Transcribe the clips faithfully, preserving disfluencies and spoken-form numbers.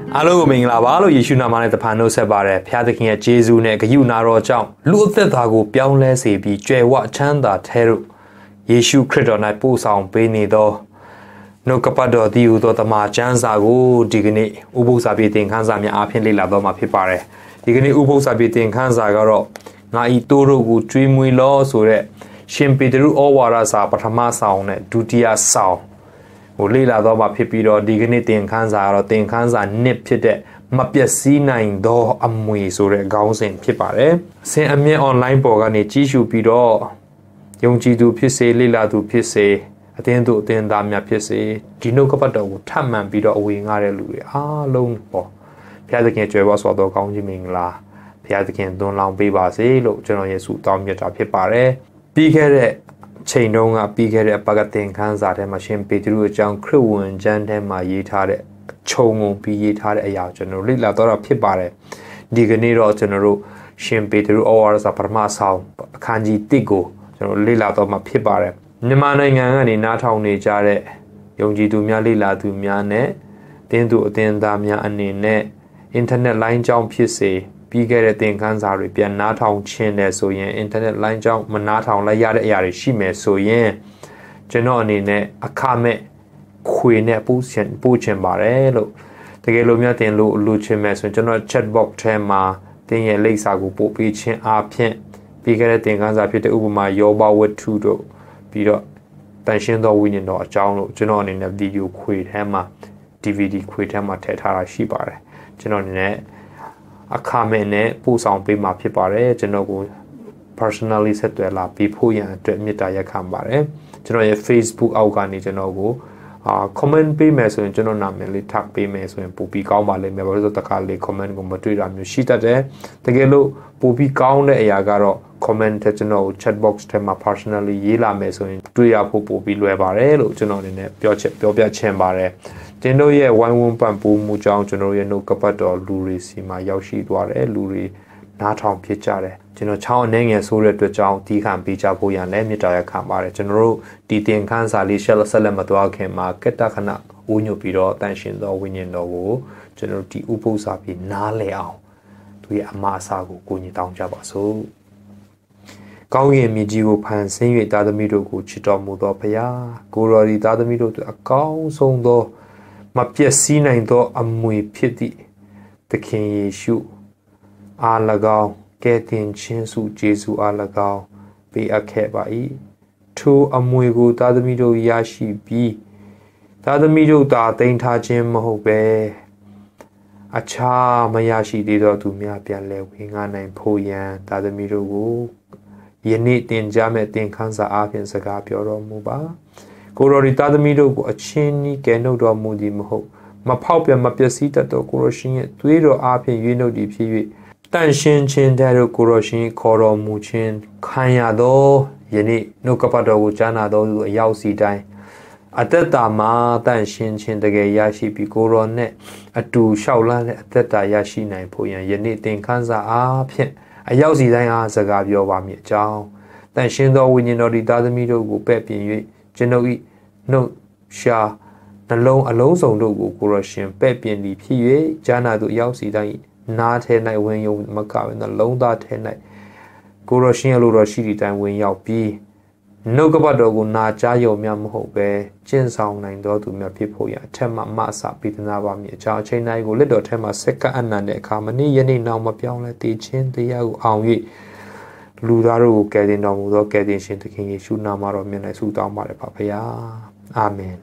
အားလုံးကိုမင်္ဂလာပါလို့ယေရှုနာမနဲ့တဖန်နှုတ်ဆက်ပါတယ်ဖခင်သခင်ရဲ့ဂျေဇုနဲ့ဂရုဏာတော်ကြောင့်လူအသက်တာကိုပြောင်းလဲစေပြီးကြွယ်ဝချမ်းသာထဲသို့ယေရှုခရစ်တော်၌ပို့ဆောင်ပေးနေသောနှုတ်ကပတ်တော်သည်ဟူသောတမန်ကျမ်းစာကိုဒီကနေ့ဥပုသ္စာပြေသင်ခန်းစာများအားဖြင့်လေ့လာတော့မှာဖြစ်ပါတယ်ဒီကနေ့ဥပုသ္စာပြေသင်ခန်းစာကတော့ငါဤတိုးတို့ကိုကျွေးမွေးလောဆိုတဲ့ရှင်ပေတရုဩဝါဒစာပထမဆောင်နဲ့ဒုတိယဆောင်ကိုလေ့လာတော့မှာဖြစ်ပြီးတော့ဒီကနေ့သင်ခန်းစာကတော့သင်ခန်းစာနှစ်ဖြစ်တဲ့မပျက်စီးနိုင်သောအမွေဆိုတဲ့ခေါင်းစဉ်ဖြစ်ပါတယ်။ဆင်အမြင့် online ပေါ်ကနေကြီးစုပြီးတော့ယုံကြည်သူဖြစ်စေလေ့လာသူဖြစ်စေအသင်းသူအသင်းသားများဖြစ်စေဒီနှုတ်ကပတ်တော်ကိုထပ်မံပြီးတော့အဝေငှတဲ့လူတွေအားလုံးပေါ့ဘုရားသခင်ကြွယ်ဝစွာသောကောင်းချီးမင်္ဂလာဘုရားသခင်သွန်လောင်းပေးပါစေလို့ကျွန်တော်ယေရှုတောင်းမြတ်တာဖြစ်ပါတယ်။ပြီးခဲ့တဲ့ချိန်တုန်းကပြီးခဲ့တဲ့ပကသင်ခန်းစာထဲမှာရှင်ပေတရုအကြောင်းခရစ်ဝင်ကျမ်းထဲမှာရေးထားတဲ့ခြုံငုံပြီးရေးထားတဲ့အရာကျွန်တော်လေ့လာတော့ဖြစ်ပါတယ်ဒီကနေ့တော့ကျွန်တော်တို့ရှင်ပေတရုဩဝါဒစာပထမဆောင်အခန်းကြီးတစ်ကိုကျွန်တော်လေ့လာတော့မှာဖြစ်ပါတယ်မြန်မာနိုင်ငံကနေနားထောင်နေကြတဲ့ယုံကြည်သူများလေ့လာသူများနဲ့တင်းသူအသင်းသားများအနေနဲ့အင်တာနက်လိုင်းကြောင်းဖြစ်စေပြီးခဲ့တဲ့သင်ခန်းစာတွေပြန်နားထောင်ခြင်းတယ်ဆိုရင်အင်တာနက်လိုင်းကြောင်းမနားထောင်လိုက်ရတဲ့အရာတွေရှိမယ်ဆိုရင်ကျွန်တော်အနေနဲ့အခမဲ့ခွေနဲ့ပို့ချင်ပို့ချင်ပါတယ်လို့တကယ်လို့များတင်လို့လူချင်မယ်ဆိုရင်ကျွန်တော် chat box ထဲမှာတင်ရဲ့လိပ်စာကိုပို့ပေးခြင်းအားဖြင့်ပြီးခဲ့တဲ့သင်ခန်းစာဖြစ်တဲ့ဥပမာယောဘဝတ္ထုတို့ပြီးတော့တန်ရှင်းသောဝိညာဉ်တော်အကြောင်းလို့ကျွန်တော်အနေနဲ့ဗီဒီယိုခွေထဲမှာ ဒီဗီဒီခွေထဲမှာထည့်ထားတာရှိပါတယ်ကျွန်တော်အနေနဲ့အခမဲ့နဲ့ပို့ဆောင်ပေးမှာဖြစ်ပါတယ်ကျွန်တော်ကို personally ဆက်သွယ်လာပြီးဖို့ရန်အတွက်မေတ္တာရက်ခံပါတယ်ကျွန်တော်ရဲ့ Facebook အောက်ကနေကျွန်တော်ကိုအာ comment ပေးမယ်ဆိုရင်ကျွန်တော်နာမည်လေး tag ပေးမယ်ဆိုရင်ပို့ပြီးကောင်းပါလိမ့်မယ်ဘာလို့လဲဆိုတော့တခါလေး comment ကိုမတွေ့တာမျိုးရှိတတ်တယ်တကယ်လို့ပို့ပြီးကောင်းတဲ့အရာကတော့ comment ထဲကျွန်တော် chat box ထဲမှာ personally ရေးလာမယ်ဆိုရင်တွေ့ရဖို့ပို့ပြီးလွယ်ပါတယ်လို့ကျွန်တော်အနေနဲ့ပြောချက်ပြောပြချင်ပါတယ်ကျွန်တော်ရဲ့ဝိုင်းဝန်းပံ့ပိုးမှုကြောင့်ကျွန်တော်ရဲ့နှုတ်ကပတ်တော်လူတွေစီမှာရောက်ရှိသွားတယ်လူတွေနားထောင်ဖြစ်ကြတယ်ကျွန်တော်ချောင်းအနေငယ်ဆိုးတဲ့အတွက်ကြောင့်ဒီခံပေးကြဖို့ရန်လည်းမေတ္တာရက်ခံပါတယ်ကျွန်တော်တို့ဒီသင်ခန်းစာလေးရှက်ဆက်လက်မသွားခင်မှာကတ္တခဏဦးညွတ်ပြီးတော့တန်ရှင်သောဝိညာဉ်တော်ကိုကျွန်တော်ဒီဥပုသ္စာပြီးနားလည်အောင်သူရဲ့အမှားအစာကိုကိုကြီးတောင်းကြပါစို့ကောင်းကင်မြေကြီးကိုဖန်ဆင်း၍သားသမီးတို့ကိုချစ်တော်မူသောဘုရားကိုရော်ဒီသားသမီးတို့အကောင်းဆုံးသောမပျက်စီးနိုင်သောအမွေဖြစ်သည့်သခင်ယေရှုအား၎င်းကဲ့တင်ခြင်းစုယေရှုအား၎င်းပေးအပ်ခဲ့ပါ၏ထိုအမွေကိုသားသမီးတို့ရရှိပြီးသားသမီးတို့သာတင်ထားခြင်းမဟုတ်ပဲအခြားမရရှိသေးသောသူများပြန်လဲဝင်ငါနိုင်ဖို့ရန်သားသမီးတို့ကိုယနေ့တင်ကြမဲ့သင်ခန်းစာအားဖြင့်စကားပြောတော်မူပါကိုရော်ဒီသားသမီးတို့ကိုအချင်းကြီးကဲနှုတ်တော်မူသည်မဟုတ်မဖောက်ပြန်မပျက်စီးတတ်သောကိုရောရှင်ရဲ့သွေးတော်အားဖြင့်ရွေးနှုတ်သည်ဖြစ်၍တန်ရှင်းခြင်းတဲ့ကိုရောရှင်ခေါ်တော်မူခြင်းခံရသောယနေ့နှုတ်ကပတ်တော်ကိုကြားနာတော်သူအရောက်စီတိုင်းအသက်တာမှာတန်ရှင်းခြင်းတကယ်ရရှိပြီးကိုရောနဲ့အတူလျှောက်လန်းတဲ့အသက်တာရရှိနိုင်ဖို့ရန်ယနေ့သင်ခန်းစာအားဖြင့်အရောက်စီတိုင်းအားစကားပြောပါမည်အကြောင်းတန်ရှင်းသောဝိညာဉ်တော်ဒီသားသမီးတို့ကိုပဲ့ပြင်၍ကျွန်ုပ်၏နှုတ်ရှာနှလုံးအလုံးစုံတို့ကိုကိုရရှင်ပဲ့ပြင်သည်ဖြစ်၍ဈာနာသူအရောက်စီတိုင်းနားထဲ၌ဝင်ယုံမကဘဲနှလုံးသားထဲ၌ကိုရရှင်အလိုတော်ရှိသည့်တိုင်ဝင်ရောက်ပြီးနှုတ်ကပတ်တော်ကိုနာကြားယုံများမဟုတ်ပဲကျင့်ဆောင်နိုင်တော်သူများဖြစ်ဖို့ရအထက်မှမအစပေးသနာပါမည်အကြောင်းအချိန်တိုင်းကိုလက်တော်ထဲမှာစက္ကန့်အနန္တတဲ့အခါမနေ့ယနေ့နောက်မပြောင်းလဲတည်ခြင်းတရားကိုအောင်၍လူသားတို့ကိုကယ်တင်တော်မူသောကယ်တင်ရှင်သခင်ယေရှုနာမတော်မြတ်၌ဆုတောင်းပါတယ်ပါဘုရားအာမင်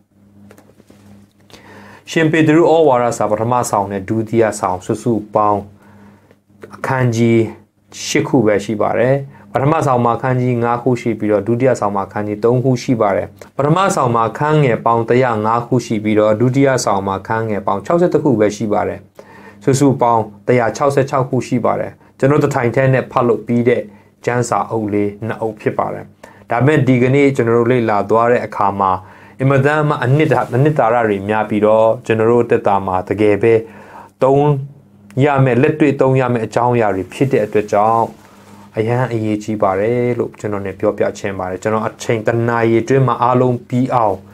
ရှင်ပေတရုဩဝါဒစာပထမဆောင်နဲ့ဒုတိယဆောင်စုစုပေါင်းအခန်းကြီး၈ခုပဲရှိပါတယ်ပထမဆောင်မှာအခန်းကြီး၅ခုရှိပြီးတော့ဒုတိယဆောင်မှာအခန်းကြီး၃ခုရှိပါတယ်ပထမဆောင်မှာအခန်းငယ်ပေါင်း၁၀၅ခုရှိပြီးတော့ဒုတိယဆောင်မှာအခန်းငယ်ပေါင်း၆၁ခုပဲရှိပါတယ်စုစုပေါင်း၁၆၆ခုရှိပါတယ်ကျွန်တော်တထိုင်ထဲနဲ့ဖတ်လို့ပြီးတဲ့ကျမ်းစာအုပ်လေးနှစ်အုပ်ဖြစ်ပါတယ်ဒါပေမဲ့ဒီကနေ့ကျွန်တော်တို့လေ့လာသွားတဲ့အခါမှာအင်မတန်မှအနှစ်အနှစ်သာရတွေများပြီးတော့ကျွန်တော်တို့တက်တာမှာတကယ်ပဲသုံးရမယ်လက်တွေ့သုံးရမယ်အကြောင်းအရာတွေဖြစ်တဲ့အတွက်ကြောင့်အရန်အရေးကြီးပါတယ်လို့ကျွန်တော် ਨੇ ပြောပြချင်ပါတယ်ကျွန်တော်အချိန်တနာရီအတွင်းမှာအားလုံးပြီးအောင်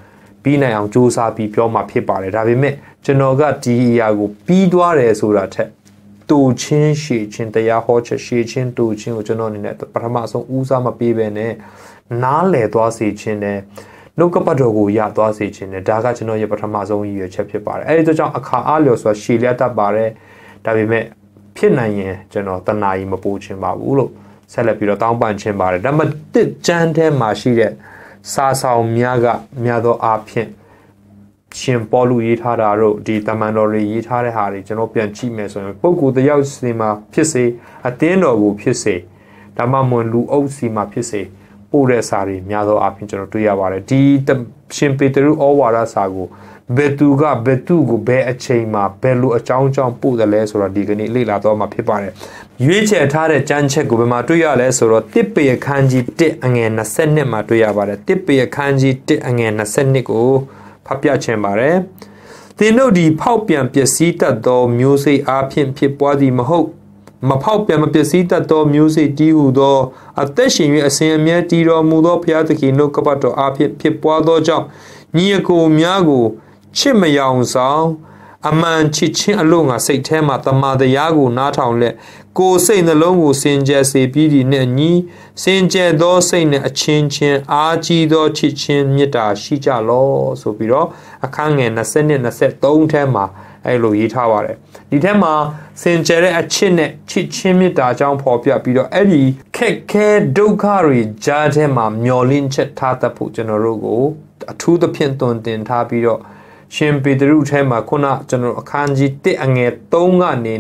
ပြီးနိုင်အောင်စူးစမ်းပြီးပြောမှာဖြစ်ပါတယ်ဒါပေမဲ့ကျွန်တော်ကဒီအရာကိုပြီးသွားတယ်ဆိုတာထက်တူချင်းရှေချင်းတရားဟောချက်ရှေချင်းတူချင်းကိုကျွန်တော်အနေနဲ့ပထမဆုံးဦးစားမပေးဘဲနဲ့နားလည်သွားစေခြင်းနဲ့နှုတ်ကပတ်တော်ကိုရသွားစေခြင်းနဲ့ဒါကကျွန်တော်ရဲ့ပထမဆုံးရည်ရွယ်ချက်ဖြစ်ပါတယ်အဲဒီကြောင့်အခါအားလျော်ဆိုတာရှေလျက်တတ်ပါတယ်ဒါပေမဲ့ဖြစ်နိုင်ရင်ကျွန်တော်တဏှာကြီးမပိုးခြင်းပါဘူးလို့ဆက်လက်ပြီးတော့တောင်းပန်ခြင်းပါတယ်ဒါမှတစ်ကျမ်းထဲမှာရှိတဲ့စာဆောင်များကများသောအားဖြင့်ရှင်ပေါလုရေးထားတာတို့ဒီတမန်တော်တွေရေးထားတဲ့ဟာတွေကျွန်တော်ပြန်ကြည့်မယ်ဆိုရင်ပုဂ္ဂိုလ်တယောက်စီမှာဖြစ်စေအသင်းတော်ကိုဖြစ်စေဒါမှမဟုတ်လူအုပ်စီမှာဖြစ်စေပို့တဲ့စာတွေများသောအားဖြင့်ကျွန်တော်တွေ့ရပါတယ်ဒီရှင်ပေတရုဩဝါဒစာကိုဘယ်သူကဘယ်သူကိုဘယ်အချိန်မှာဘယ်လိုအကြောင်းကြောင့်ပို့တယ်လဲဆိုတော့ဒီကနေ့လေ့လာတော့မှာဖြစ်ပါတယ်ရွေးချယ်ထားတဲ့ကျမ်းချက်ကိုဘယ်မှာတွေ့ရလဲဆိုတော့တစ်ပေအခန်းကြီးတစ်အငယ်နှစ်မှာတွေ့ရပါတယ်တစ်ပေအခန်းကြီးတစ်အငယ်နှစ်ကိုဖတ်ပြချင်ပါတယ်သင်တို့ဒီဖောက်ပြန်ပျက်စီးတတ်သောမျိုးစိအားဖြင့်ဖြစ်ပွားသည်မဟုတ်မဖောက်ပြန်မပျက်စီးတတ်သောမျိုးစိတည်ဟုသောအသက်ရှင်၍အစဉ်အမြဲတည်တော်မူသောဘုရားသခင်နှုတ်ကပတ်တော်အားဖြင့်ဖြစ်ပွားသောကြောင့်ညီအကိုများကိုချစ်မယောင်ဆောင်အမှန်ချစ်ချင်းအလို့ငါစိတ်ထဲမှာတမန်တရားကိုနားထောင်လက်ကိုယ်စိတ်နှလုံးကိုစင်ကြယ်စေပြီးဒီနဲ့ညီစင်ကြယ်သောစိတ်နဲ့အချင်းချင်းအားကြီးသောချစ်ချင်းမေတ္တာရှိကြလောဆိုပြီးတော့အခန်းငယ်20နဲ့23ထဲမှာအဲ့လိုရေးထားပါတယ်ဒီထဲမှာစင်ကြယ်တဲ့အချစ်နဲ့ချစ်ချင်းမေတ္တာအကြောင်းဖော်ပြပြီးတော့အဲ့ဒီခက်ခဲဒုက္ခတွေကြားထဲမှာမျောလင့်ချက်ထားတတ်ဖို့ကျွန်တော်တို့ကိုအထူးသဖြင့်တွင်တင်ထားပြီးတော့ရှင်ပေတရုထဲမှာခုနကျွန်တော်အခန်းကြီးတစ်အငယ်သုံးကနေ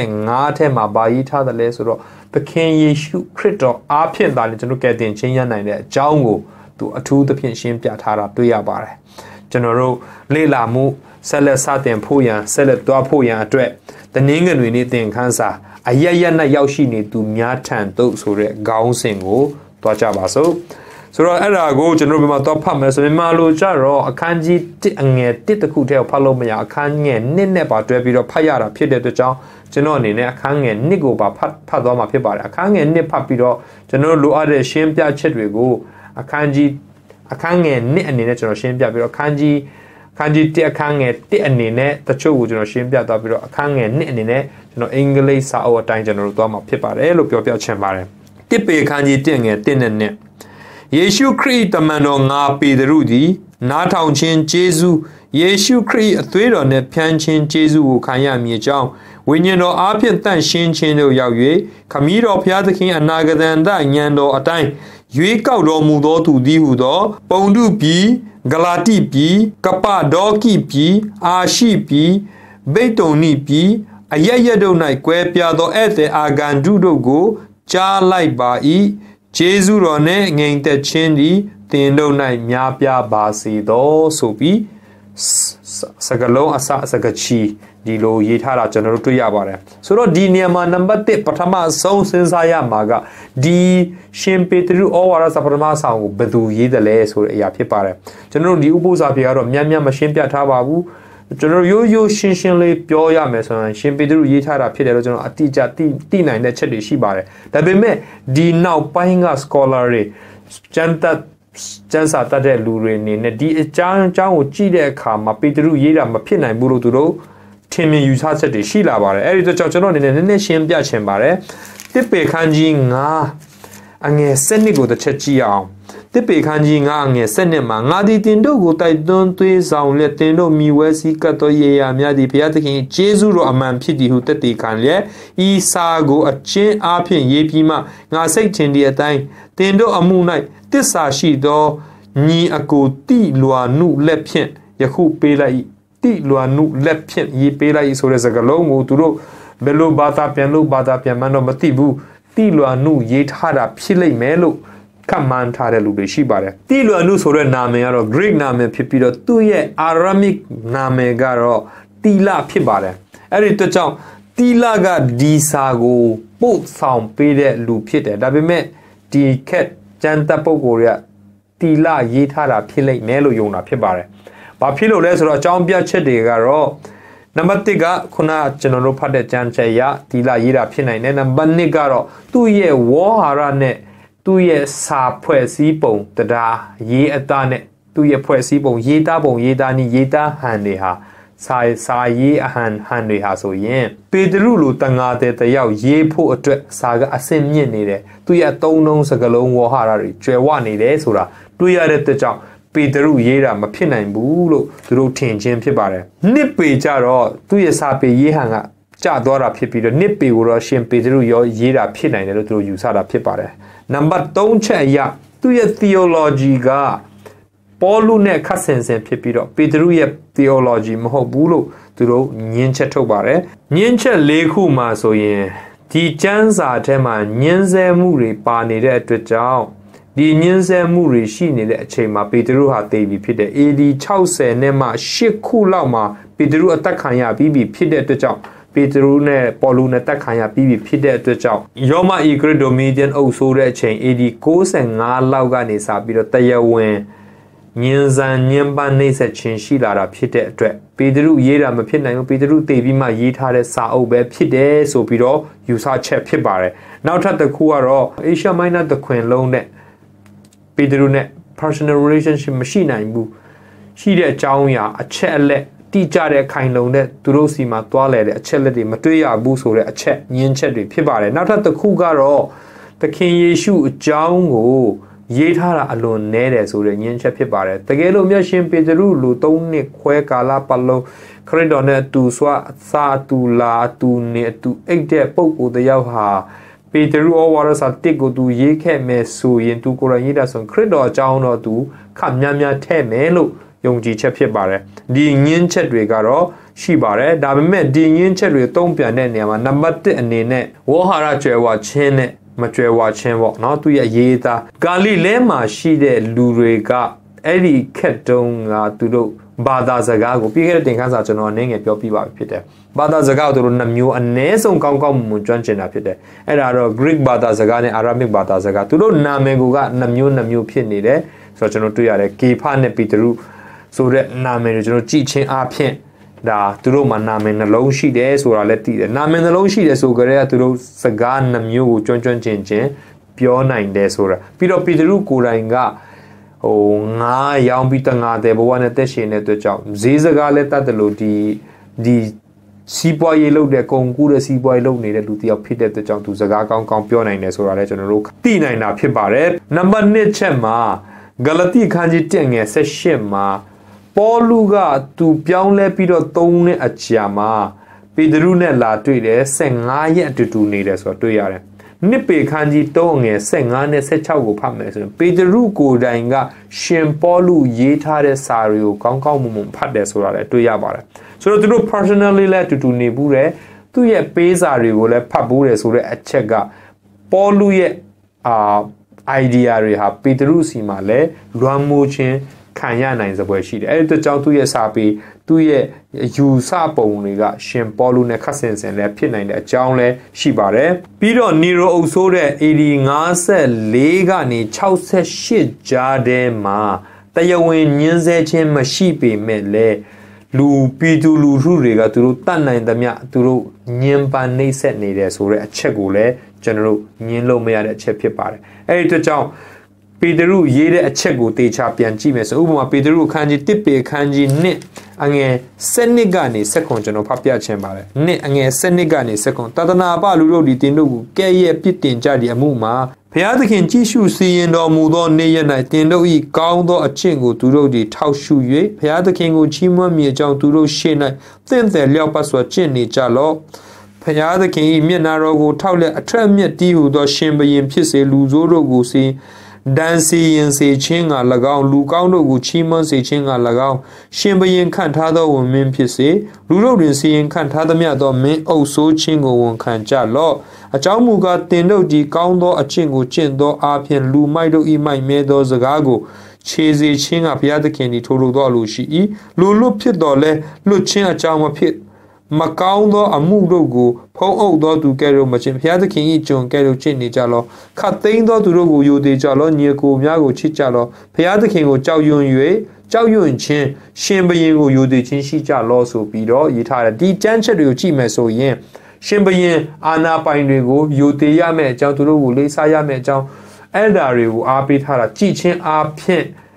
25ထဲမှာဗာရေးထားတယ်လဲဆိုတော့သခင်ယေရှုခရစ်တော်အားဖြင့်သာလေကျွန်တော်ကယ်တင်ခြင်းရနိုင်တဲ့အကြောင်းကိုသူအထူးသဖြင့်ရှင်းပြထားတာတွေ့ရပါတယ်ကျွန်တော်တို့လေ့လာမှုဆက်လက်စတင်ဖို့ရန်ဆက်လက်တွားဖို့ရန်အတွက်တနင်္ဂနွေနေ့သင်ခန်းစာအရရနဲ့ရောက်ရှိနေသူများထံသို့ဆိုတဲ့ခေါင်းစဉ်ကိုတွားကြပါစို့ဆိုတော့အဲ့ဒါကိုကျွန်တော်ဒီမှာတော့ဖတ်မယ်ဆိုရင်မလို့ကြတော့အခန်းကြီးတစ်အငယ်တစ်တခုတည်းကိုဖတ်လို့မရအခန်းငယ်နှစ်နဲ့ပါတွဲပြီးတော့ဖတ်ရတာဖြစ်တဲ့အတွက်ကြောင့်ကျွန်တော်အနေနဲ့အခန်းငယ်နှစ်ကိုပါဖတ်ဖတ်သွားမှာဖြစ်ပါတယ်အခန်းငယ်နှစ်ဖတ်ပြီးတော့ကျွန်တော်လိုအပ်တဲ့ရှင်းပြချက်တွေကိုအခန်းကြီးအခန်းငယ်နှစ်အနေနဲ့ကျွန်တော်ရှင်းပြပြီးတော့အခန်းကြီးအခန်းကြီးတစ်အခန်းငယ်တစ်အနေနဲ့တချို့ကိုကျွန်တော်ရှင်းပြသွားပြီးတော့အခန်းငယ်နှစ်အနေနဲ့ကျွန်တော်အင်္ဂလိပ်စာအုပ်အတိုင်းကျွန်တော်တို့သွားမှာဖြစ်ပါတယ်လို့ပြောပြချင်ပါတယ်တစ်ပေအခန်းကြီးတစ်ငယ်တစ်နဲ့နှစ်ယေရှုခရစ်တမန်တော်ငါပေတရုသည်နားထောင်ခြင်းကျေးဇူးယေရှုခရစ်အသွေးတော်နှင့်ဖြန်းခြင်းကျေးဇူးကိုခံရမည်အကြောင်းဝိညာဉ်တော်အားဖြင့်တန့်ရှင်းခြင်းတို့ရောက်၍ခမည်းတော်ဘုရားသခင်အနာဂတန်တဉာဏ်တော်အတိုင်းရွေးကောက်တော်မူသောသူသည်ဟုသောပုန္တုပြည်ဂလာတိပြည်ကပ္ပဒေါကိပြည်အာရှိပြည်ဗိတုန်နိပြည်အရရတို့၌ကွဲပြားသောဧည့်သည်အာဂန္တုတို့ကိုကြားလိုက်ပါ၏ကျေးဇူးတော်နဲ့ငြိမ်သက်ခြင်းသည်သင်တို့၌များပြားပါစေသောဆိုပြီးစကလုံးအစစကချီဒီလိုရေးထားတာကျွန်တော်တို့တွေ့ရပါတယ်ဆိုတော့ဒီနေရာမှာနံပါတ်တစ်ပထမဆုံးစဉ်းစားရမှာကဒီရှင်ပေတရုဩဝါဒစာပထမဆောင်ကိုဘယ်သူရေးတယ်လဲဆိုတဲ့အရာဖြစ်ပါတယ်ကျွန်တော်တို့ဒီဥပုသ္စာပြေကတော့များများမရှင်းပြထားပါဘူးကျွန်တော်ရိုးရိုးရှင်းရှင်းလေးပြောရမယ်ဆိုရင်ရှင်ပေတရုရေးထားတာဖြစ်တယ်လို့ကျွန်တော်အတိအကျသိသိနိုင်တဲ့ချက်တွေရှိပါတယ်ဒါပေမဲ့ဒီနောက်ပိုင်းက scholar တွေကျမ်းသက်ကျမ်းစာတတ်တဲ့လူတွေအနေနဲ့ဒီအကြောင်းအကြောင်းကိုကြည့်တဲ့အခါမှာပေတရုရေးတာမဖြစ်နိုင်ဘူးလို့သူတို့ထင်မြင်ယူဆချက်တွေရှိလာပါတယ်အဲ့ဒီတော့ကျွန်တော်အနေနဲ့နည်းနည်းရှင်းပြချင်ပါတယ်တစ်ပေခန်းကြီးငါအငယ်စနစ်ကိုတစ်ချက်ကြည့်အောင်တစ်ပေခန်းကြီးငါအငယ်စနစ်မှာငါဒီတင်တို့ကိုတိုက်တွန်းသွေးဆောင်လက်တင်တို့မိဝဲစည်းကတ်တော်ရေယာများသည်ဘုရားသခင်ကျေးဇူးတော်အမှန်ဖြစ်သည်ဟုတည်ခံလျက်ဤစာကိုအချင်းအားဖြင့်ရေးပြီးမှငါစိတ်ထင်သည့်အတိုင်းတင်တို့အမှု၌တစ္ဆာရှိသောညီအကိုတိလွာနုလက်ဖြင့်ယခုပေးလိုက်တိလွာနုလက်ဖြင့်ရေးပေးလိုက်ဆိုတဲ့စကားလုံးကိုသူတို့ဘယ်လိုဘာသာပြန်လို့ဘာသာပြန်မှန်းတော့မသိဘူးတိလွာနုရေးထားတာဖြစ်လိမ့်မယ်လို့ခန့်မှန်းထားတဲ့လူတွေရှိပါတယ်တိလွာနုဆိုတဲ့နာမည်ကတော့ Greek နာမည်ဖြစ်ပြီးတော့သူ့ရဲ့ Aramic နာမည်ကတော့တီလဖြစ်ပါတယ်အဲ့ဒီအတွက်ကြောင့်တီလကဒီစာကိုပို့ဆောင်ပေးတဲ့လူဖြစ်တယ်ဒါပေမဲ့ဒီခက်ကျန်တဲ့ပုဂ္ဂိုလ်တွေကတီလရေးထားတာဖြစ်လိမ့်မယ်လို့ယုံတာဖြစ်ပါတယ်ဘာဖြစ်လို့လဲဆိုတော့အကြောင်းပြချက်တွေကတော့နံပါတ်တစ်ကခုနကျွန်တော်တို့ဖတ်တဲ့ကျမ်းချက်ရတီလရေးတာဖြစ်နိုင်တယ်နံပါတ်နှစ်ကတော့သူ့ရဲ့ဝေါ်ဟာရနဲ့သူ့ရဲ့စာဖွဲ့စည်းပုံတရားရေးအသားနဲ့သူသူ့ရဲ့ဖွဲ့စည်းပုံရေးသားပုံရေးသားနည်းရေးသားဟန်တွေဟာစာစာရေးအဟန်ဟန်တွေဟာဆိုရင်ပေတရုလိုတန်ငါတဲ့တယောက်ရေးဖို့အတွက်စာကအဆင့်မြင့်နေတယ်သူရဲ့သုံးလုံးစကလုံးဝဟာရတွေကျွယ်ဝနေတယ်ဆိုတာတွေ့ရတဲ့အတွက်ကြောင့်ပေတရုရေးတာမဖြစ်နိုင်ဘူးလို့သူတို့ထင်ခြင်းဖြစ်ပါတယ်နှစ်ပေကြတော့သူ့ရဲ့စာပေရေးဟန်ကကျသွားတာဖြစ်ပြီးတော့နှစ်ပေကိုတော့ရှင်ပေတရုရောရေးတာဖြစ်နိုင်တယ်လို့သူတို့ယူဆတာဖြစ်ပါတယ်နံပါတ်သုံးချက်အရသူ့ရဲ့ theology ကပေါလုနဲ့ခတ်ဆင်ဆင်ဖြစ်ပြီးတော့ပေတရုရဲ့ theology မဟုတ်ဘူးလို့သူတို့ညင်းချက်ထုတ်ပါတယ်ညင်းချက်၄ခုမှာဆိုရင်ဒီကျမ်းစာထဲမှာညင်းဆဲမှုတွေပါနေတဲ့အတွက်ကြောင့်ဒီညင်းဆဲမှုတွေရှိနေတဲ့အချိန်မှာပေတရုဟာသေပြီဖြစ်တဲ့ A D ၆၀နဲ့မှ၈ခုလောက်မှာပေတရုအသက်ခံရပြီးပြီဖြစ်တဲ့အတွက်ကြောင့်ပေတရုနဲ့ပေါလုနဲ့တက်ခံရပြီးပြီဖြစ်တဲ့အတွက်ကြောင့်ယောမဤဂရစ်ဒိုမီဒီယန်အုပ်ဆိုးတဲ့အချိန် A D ၉၅လောက်ကနေစပြီးတော့တရားဝင်ညင်ဆန်ညင်ပန်းနှိမ့်ဆက်ခြင်းရှိလာတာဖြစ်တဲ့အတွက်ပေတရုရေးတာမဖြစ်နိုင်ဘူးပေတရုတည်ပြီးမှရေးထားတဲ့စာအုပ်ပဲဖြစ်တယ်ဆိုပြီးတော့ယူဆချက်ဖြစ်ပါတယ်နောက်ထပ်တစ်ခုကတော့ Asia Minor တခွင်လုံးနဲ့ပေတရုနဲ့ personal relationship မရှိနိုင်ဘူးရှိတဲ့အကြောင်းအရာအချက်အလက်တိကျတဲ့ခိုင်လုံတဲ့သူတို့စီမှာတွားလဲတဲ့အချက်လက်တွေမတွေ့ရဘူးဆိုတဲ့အချက်ညင်းချက်တွေဖြစ်ပါတယ်နောက်ထပ်တစ်ခုကတော့သခင်ယေရှုအကြောင်းကိုရေးထားတာအလွန်နဲတယ်ဆိုတဲ့ညင်းချက်ဖြစ်ပါတယ်တကယ်လို့မြတ်ရှင်ပေတရုလူသုံးနှစ်ခွဲကာလပတ်လုံးခရစ်တော်နဲ့အတူဆွအစာတူလာအတူနေအတူအိတ်တဲ့ပုဂ္ဂိုလ်တယောက်ဟာပေတရုဩဝါဒစာတစ်ကိုသူရေးခဲ့မယ်ဆိုရင်သူကိုယ်တိုင်ရေးတာဆိုခရစ်တော်အကြောင်းတော့သူခပ်များများထဲ့မယ်လို့ယုံကြည်ချက်ဖြစ်ပါတယ်ဒီညင်းချက်တွေကတော့ရှိပါတယ်ဒါပေမဲ့ဒီညင်းချက်တွေသုံးပြန်တဲ့နေရာမှာနံပါတ်တစ်အနေနဲ့ဝေါဟာရကျွယ်ဝခြင်းနဲ့မကျွယ်ဝခြင်းပေါ့နော်သူရဲ့ရေးသားဂါလိလဲမှာရှိတဲ့လူတွေကအဲ့ဒီခက်တုံးကသူတို့ဘာသာစကားကိုပြီးခဲ့တဲ့တင်ခန်းစာကျွန်တော်အနေငယ်ပြောပြပါပြီဖြစ်တယ်ဘာသာစကားကိုသူတို့နှမျိုးအ ਨੇ ဆုံးကောင်းကောင်းမွန်ကျွမ်းကျင်တာဖြစ်တယ်အဲ့ဒါတော့ Greek ဘာသာစကားနဲ့ Arabic ဘာသာစကားသူတို့နာမည်ကနှမျိုးနှမျိုးဖြစ်နေတယ်ဆိုတော့ကျွန်တော်တွေ့ရတယ်ကေဖနဲ့ပေတရုဆိုတဲ့နာမည်တွေကျွန်တော်ကြည့်ချင်းအားဖြင့်ဒါသူတို့မှာနာမည်နှလုံးရှိတယ်ဆိုတာလည်းသိတယ်နာမည်နှလုံးရှိတယ်ဆိုကြတဲ့သူတို့စကားနှမျိုးကိုကျွမ်းကျွမ်းကျင်ကျင်ပြောနိုင်တယ်ဆိုတာပြီးတော့ပေတရုကိုယ်တိုင်ကဟိုငါရောင်းပြီးတငါတဲ့ဘဝနဲ့တက်ရှင်တဲ့အတွက်ကြောင့်ဈေးစကားလည်းတတ်တယ်လို့ဒီဒီစီးပွားရေးလုပ်တဲ့ကုန်ကူးတဲ့စီးပွားရေးလုပ်နေတဲ့လူတစ်ယောက်ဖြစ်တဲ့အတွက်ကြောင့်သူစကားကောင်းကောင်းပြောနိုင်တယ်ဆိုတာလည်းကျွန်တော်တို့သိနိုင်တာဖြစ်ပါတယ်နံပါတ်နှစ်ချက်မှာဂလတိခန်းကြီးတက်ငယ်၁၈မှာပေါလုကသူပြောင်းလဲပြီးတော့သုံးနှစ်အကြာမှာပေတရုနဲ့လာတွေ့တယ်၁၅ရက်အတူတူနေတယ်ဆိုတော့တွေ့ရတယ်နှစ်ပေခန်းကြီးသုံးငယ်၁၅နဲ့၁၆ကိုဖတ်မယ်ဆိုရင်ပေတရုကိုယ်တိုင်ကရှင်ပေါလုရေးထားတဲ့စာတွေကိုကောင်းကောင်းမွန်မွန်ဖတ်တယ်ဆိုတာလည်းတွေ့ရပါတယ်ဆိုတော့သူတို့ personally လည်းအတူတူနေဘူးတယ်သူ့ရဲ့ပေးစာတွေကိုလည်းဖတ်ဘူးတယ်ဆိုတဲ့အချက်ကပေါလုရဲ့အာ idea တွေဟာပေတရုစီမှာလည်းလွမ်းမိုးခြင်းခံရနိုင်စပွဲရှိတယ်အဲ့ဒီတော့ကြောင့်သူ့ရဲ့စာပေသူ့ရဲ့ယူဆပုံတွေကရှင်ပေါလုနဲ့ခတ်ဆင်ဆင်လည်းဖြစ်နိုင်တဲ့အကြောင်းလည်းရှိပါတယ်ပြီးတော့နီရိုအုပ်ဆိုးတဲ့ A D ၅၄ကနေ၆၈ကြားထဲမှာတရားဝင်ညှင်းဆဲခြင်းမရှိပေမဲ့လည်းလူပြည်သူလူထုတွေကသူတို့တတ်နိုင်သမျှသူတို့ညှဉ်းပန်းနှိပ်စက်နေတယ်ဆိုတဲ့အချက်ကိုလည်းကျွန်တော်တို့ညှင်းလို့မရတဲ့အချက်ဖြစ်ပါတယ်အဲ့ဒီအတွက်ကြောင့်ပေတရုရေးတဲ့အချက်ကိုတေချာပြန်ကြည့်မယ်ဆိုဥပမာပေတရုအခန်းကြီးတစ်ပေအခန်းကြီးနှစ်အငယ်၁၂ကနေ၁၇ကျွန်တော်ဖတ်ပြခြင်းပါတယ်နှစ်အငယ်၁၂ကနေ၁၇တသနာပလူတို့ဒီတင်တို့ကိုကဲ့ရဲ့ပြစ်တင်ကြသည့်အမှုမှာဘုရားသခင်ကြည်ရှုစီရင်တော်မူသောနေ့ရက်၌တင်တို့၏ကောင်းသောအကျင့်ကိုသူတို့သည်ထောက်ရှု၍ဘုရားသခင်ကိုချီးမွမ်းမိအကြောင်းသူတို့ရှေ့၌သင့်တယ်လျောက်ပတ်စွာကျင့်နေကြလော့ဘုရားသခင်၏မျက်နာတော်ကိုထောက်လက်အထက်မြက်တီးဟူသောရှင်ဘုရင်ဖြစ်စေလူဆိုးတို့ကိုစီဒန်စီရင်စေခြင်းက၎င်းလူကောင်းတို့ကိုချီးမွမ်းစေခြင်းက၎င်းရှင်ဘုရင်ခန့်ထားသောဝန်မင်းဖြစ်စေလူတို့တွင်စီရင်ခန့်ထားသမျှသောမင်းအုပ်ဆိုးခြင်းကိုဝန်ခံကြလော့အကြောင်းမူကားတင်တို့ဒီကောင်းသောအကျင့်ကိုကျင့်သောအားဖြင့်လူမိုက်တို့ဤမိုက်မဲသောစကားကိုခြေစေခြင်းကဘုရားသခင်သည်ထိုလိုသောအလိုရှိ၏လူလွတ်ဖြစ်တော်လဲလွတ်ခြင်းအကြောင်းမဖြစ်မကောင်းသောအမှုတို့ကိုဖုံးအုပ်သောသူကဲ့သို့မခြင်းဘုရားသခင်၏ကျွန်ကဲ့သို့ကျင့်နေကြလောခတ်သိမ်းသောသူတို့ကိုယိုသေးကြလောညီကိုများကိုချစ်ကြလောဘုရားသခင်ကိုကြောက်ရွံ့၍ကြောက်ရွံ့ခြင်းရှင်ဘုရင်ကိုယိုသေးခြင်းရှိကြလောဆိုပြီးတော့ရေးထားတယ်ဒီကျမ်းချက်တွေကိုကြည့်မယ်ဆိုရင်ရှင်ဘုရင်အာနာပိုင်တွေကိုယိုသေးရမယ့်အကြောင်းသူတို့ကိုလေးစားရမယ့်အကြောင်းအဲ့ဒါတွေကိုအားပေးထားတာကြည်ချင်းအားဖြင့်တ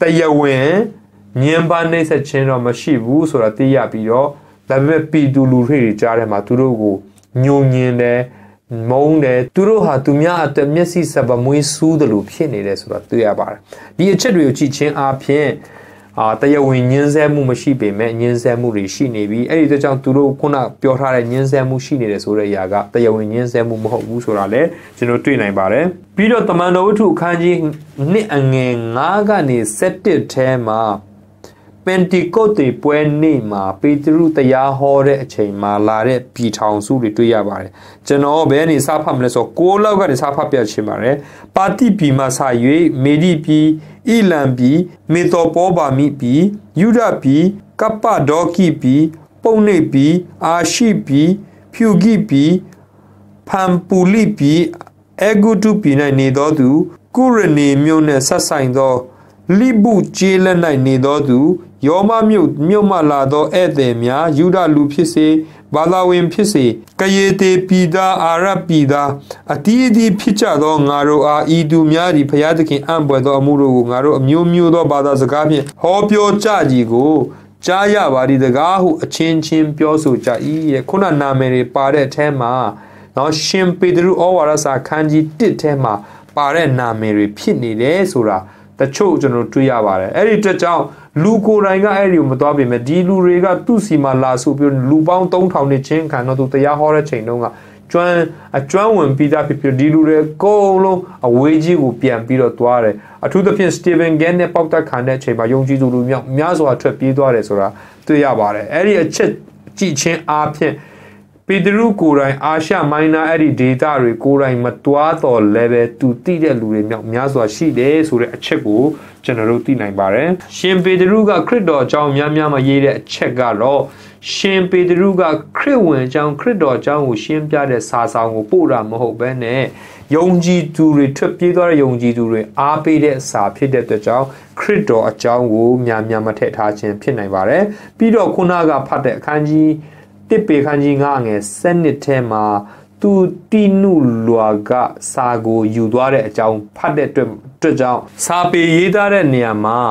တရားဝင်ညင်ပါနှိမ့်ဆက်ခြင်းတော့မရှိဘူးဆိုတာသိရပြီးတော့ဒါပေမဲ့ပီတူလူတွေကြားထဲမှာသူတို့ကိုညုံညင်တယ်မုန်းတယ်သူတို့ဟာသူများအသက်မျက်စိစပ်ပမွေးစူးတယ်လို့ဖြစ်နေတယ်ဆိုတာတွေ့ရပါတယ်ဒီအချက်တွေကိုကြည့်ချင်းအားဖြင့်အာတရားဝင်ညှင်းဆဲမှုမရှိပေမဲ့ညှင်းဆဲမှုတွေရှိနေပြီးအဲ့ဒီအတွက်ကြောင့်သူတို့ခုနပြောထားတဲ့ညှင်းဆဲမှုရှိနေတယ်ဆိုတဲ့အရာကတရားဝင်ညှင်းဆဲမှုမဟုတ်ဘူးဆိုတာလည်းကျွန်တော်တွေ့နိုင်ပါတယ်ပြီးတော့တမန်တော်ဝတ္ထုအခန်းကြီးနှစ်အငယ်၅ကနေ၁၁ထဲမှာပန်တီကုတ်တေပွဲနေ့မှာပေတရုတရားဟောတဲ့အချိန်မှာလာတဲ့ပြည်ထောင်စုတွေတွေ့ရပါတယ်ကျွန်တော်ဘယ်နေစာဖတ်မလဲဆိုကိုလောက်ကနေစာဖတ်ပြချင်ပါတယ်ပါတိပြည်မှာစာ၍မေဒီပြည်ဣလံပြည်မေသောပေါပါမိပြည်ယူဒပြည်ကပ္ပဒေါကိပြည်ပုံနေပြည်အာရှိပြည်ဖြူဂိပြည်ဖမ်ပူလိပြည်အေဂုတုပြည်၌နေသောသူကုရနေမြို့နှင့်ဆက်ဆိုင်သောလိပုကျေးလက်၌နေသောသူယောမမြို့မြို့မှလာသောဧည့်သည်များယူဒလူဖြစ်စေဘာသာဝင်ဖြစ်စေကရေတေပြည်သားအာရပြည်သားအတီးအတီးဖြစ်ကြသောငါတို့အားဤသူများသည်ဘုရားသခင်အံ့ဘွယ်သောအမှုတို့ကိုငါတို့အမျိုးမျိုးသောဘာသာစကားဖြင့်ဟောပြောကြကြီးကိုကြားရပါသည်တကားဟုအချင်းချင်းပြောဆိုကြ၏တဲ့ခုနနာမည်တွေပါတဲ့အထဲမှာနော်ရှင်ပေတရုဩဝါဒစာခန်းကြီးတစ်ထဲမှာပါတဲ့နာမည်တွေဖြစ်နေတယ်ဆိုတာတချို့ကျွန်တော်တွေ့ရပါတယ်အဲ့ဒီအတွက်ကြောင့်လူကိုယ်တိုင်ကအဲ့ဒီကိုမသွားပြင်မဲ့ဒီလူတွေကသူ့စီမှာလာဆိုပြီးလူပေါင်းသုံးထောင်နဲ့ချင်းခံတော့သူတရားဟောတဲ့ချိန်တုန်းကကျွမ်းအကျွမ်းဝင်ပြီးသားဖြစ်ပြီးဒီလူတွေအကုန်လုံးအဝေးကြီးကိုပြန်ပြီးတော့သွားတယ်အထူးသဖြင့် Stephen Gang နဲ့ပေါက်တက်ခံတဲ့အချိန်မှာယုံကြည်သူလူမျိုးများစွာထွက်ပြေးသွားတယ်ဆိုတာတွေ့ရပါတယ်အဲ့ဒီအချက်ကြည့်ချင်းအားဖြင့်ပေတရုကိုယ်တိုင်အာရှမိုင်းနာအဲ့ဒီ data တွေကိုယ်တိုင်မတွားတော် level သူတိတဲ့လူတွေမြောက်များစွာရှိတယ်ဆိုတဲ့အချက်ကိုကျွန်တော်တို့သိနိုင်ပါတယ်ရှင်ပေတရုကခရစ်တော်အကြောင်းများများမရေးတဲ့အချက်ကတော့ရှင်ပေတရုကခရစ်ဝင်အကြောင်းခရစ်တော်အကြောင်းကိုရှင်းပြတဲ့စာဆောင်ကိုပို့တာမဟုတ်ဘဲနဲ့ယုံကြည်သူတွေထွက်ပြေးသွားတဲ့ယုံကြည်သူတွေအားပေးတဲ့စာဖြစ်တဲ့အတွက်ကြောင့်ခရစ်တော်အကြောင်းကိုများများမထည့်ထားခြင်းဖြစ်နိုင်ပါတယ်ပြီးတော့ခုနကဖတ်တဲ့အခန်းကြီးတစ်ပေခန်းကြီးငါငယ်စနစ်ထဲမှာသူတိနုလွာကစာကိုယူသွားတဲ့အကြောင်းဖတ်တဲ့အတွက်အတွက်ကြောင့်စာပေရေးသားတဲ့နေရာမှာ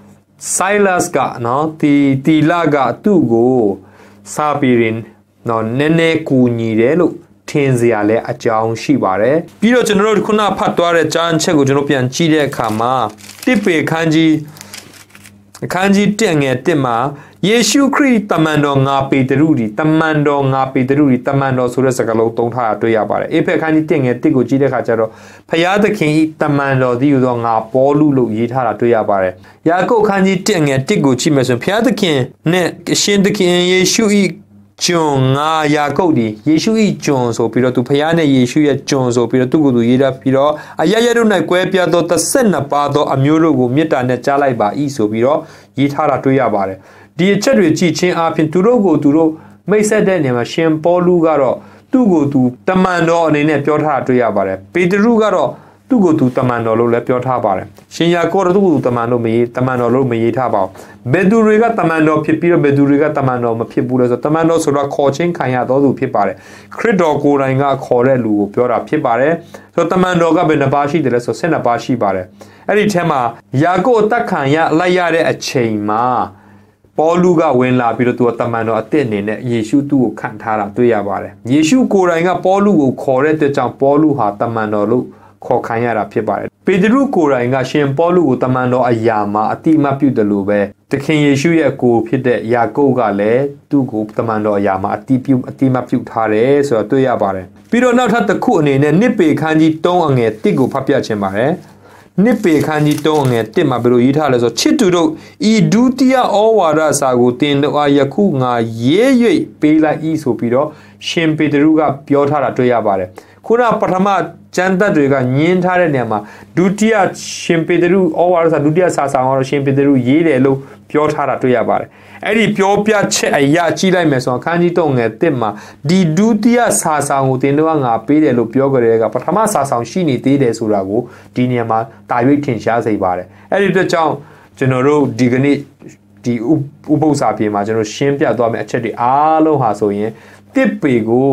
Silas ကနော်တီတီလာကသူ့ကိုစာပေရင်နော်နည်းနည်းကူညီတယ်လို့ထင်စရာလဲအကြောင်းရှိပါတယ်ပြီးတော့ကျွန်တော်တို့ခုနဖတ်သွားတဲ့ကျမ်းချက်ကိုကျွန်တော်ပြန်ကြည့်တဲ့အခါမှာတစ်ပေခန်းကြီးအခန်းကြီးတစ်ငယ်တစ်မှာယေရှုခရစ်တမန်တော်ငါပေတရုဒီတမန်တော်ငါပေတရုဒီတမန်တော်ဆိုတဲ့စကားလုံးသုံးထားတာတွေ့ရပါတယ်အေဖက်ခန်းကြီးတစ်ငယ်တစ်ကိုကြည့်တဲ့အခါကျတော့ဖျားသခင်ဤတမန်တော်သည်ဟူသောငါပေါလုလို့ရေးထားတာတွေ့ရပါတယ်ယာကုပ်ခန်းကြီးတစ်ငယ်တစ်ကိုကြည့်မယ်ဆိုရင်ဖျားသခင်နဲ့အရှင်သခင်ယေရှုဤကျွန်ငါယာကုပ်ဒီယေရှုဤကျွန်ဆိုပြီးတော့သူဖျားနဲ့ယေရှုရဲ့ကျွန်ဆိုပြီးတော့သူ့ကိုယ်သူရေးထားပြီးတော့အရရတို့၌ကွဲပြားသောတစ်ဆက်နှစ်ပါးသောအမျိုးတို့ကိုမေတ္တာနဲ့ကြားလိုက်ပါ၏ဆိုပြီးတော့ရေးထားတာတွေ့ရပါတယ်ဒီအချက်တွေကြည့်ချင်းအပြင်သူတို့ကိုသူတို့မိတ်ဆက်တဲ့နေရာမှာရှင်ပေါလုကတော့သူ့ကိုသူတမန်တော်အနေနဲ့ပြောထားတာတွေ့ရပါတယ်ပေတရုကတော့သူ့ကိုသူတမန်တော်လို့လည်းပြောထားပါတယ်ရှင်ယာကောတော့သူ့ကိုသူတမန်တော်မရေးတမန်တော်လို့မရေးထားပါဘူးဘယ်သူတွေကတမန်တော်ဖြစ်ပြီးတော့ဘယ်သူတွေကတမန်တော်မဖြစ်ဘူးလဲဆိုတမန်တော်ဆိုတာခေါ်ချင်းခံရတော်သူဖြစ်ပါတယ်ခရစ်တော်ကိုယ်တိုင်ကခေါ်တဲ့လူကိုပြောတာဖြစ်ပါတယ်ဆိုတမန်တော်ကဘယ်နှပါရှိတယ်လဲဆိုဆယ်နှစ်ပါရှိပါတယ်အဲ့ဒီထဲမှာယာကောအသက်ခံရလိုက်ရတဲ့အချိန်မှာပေါလုကဝင်လာပြီးတော့သူကတမန်တော်အသစ်အနေနဲ့ယေရှုသူ့ကိုခံထားတာတွေ့ရပါတယ်ယေရှုကိုယ်တိုင်ကပေါလုကိုခေါ်တဲ့အတွက်ကြောင့်ပေါလုဟာတမန်တော်လို့ခေါ်ခံရတာဖြစ်ပါတယ်ပေတရုကိုယ်တိုင်ကရှင်ပေါလုကိုတမန်တော်အရာမှာအတိမပြုတယ်လို့ပဲသခင်ယေရှုရဲ့ကိုယ်ဖြစ်တဲ့ယာကုပ်ကလည်းသူ့ကိုတမန်တော်အရာမှာအတိပြုအတိမပြုထားတယ်ဆိုတော့တွေ့ရပါတယ်ပြီးတော့နောက်ထပ်တစ်ခုအနေနဲ့နှစ်ပေခန်းကြီးသုံးအငယ်တစ်ကိုဖတ်ပြခြင်းပါတယ်နှစ်ပေခန်းကြီးသုံးငယ်တစ်မှာဘယ်လိုရေးထားလဲဆိုချစ်သူတို့ဤဒုတိယဩဝါဒစာကိုတင်တော့ယခုငါရေး၍ပေးလိုက်ဤဆိုပြီးတော့ရှင်ပေတရုကပြောထားတာတွေ့ရပါတယ်ခုနပထမကျမ်းသက်တွေကညင်းထားတဲ့နေရာမှာဒုတိယရှင်ပေတရုဩဝါဒစာဒုတိယစာဆောင်ကတော့ရှင်ပေတရုရေးတယ်လို့ပြောထားတာတွေ့ရပါတယ်အဲ့ဒီပြောပြချက်အရာကြည့်လိုက်မယ်ဆိုတော့ခန်းကြီးသုံးငယ်တစ်မှာဒီဒုတိယစာဆောင်ကိုတင်တော့ငါပေးတယ်လို့ပြောကြတဲ့ကပထမစာဆောင်ရှိနေသေးတယ်ဆိုတာကိုဒီနေရာမှာတာ၍ထင်ရှားစေပါတယ်အဲ့ဒီအတွက်ကြောင့်ကျွန်တော်တို့ဒီကနေ့ဒီဥပုသ္စာပြေမှာကျွန်တော်ရှင်းပြသွားမယ့်အချက်တွေအားလုံးဟာဆိုရင်တစ်ပေကို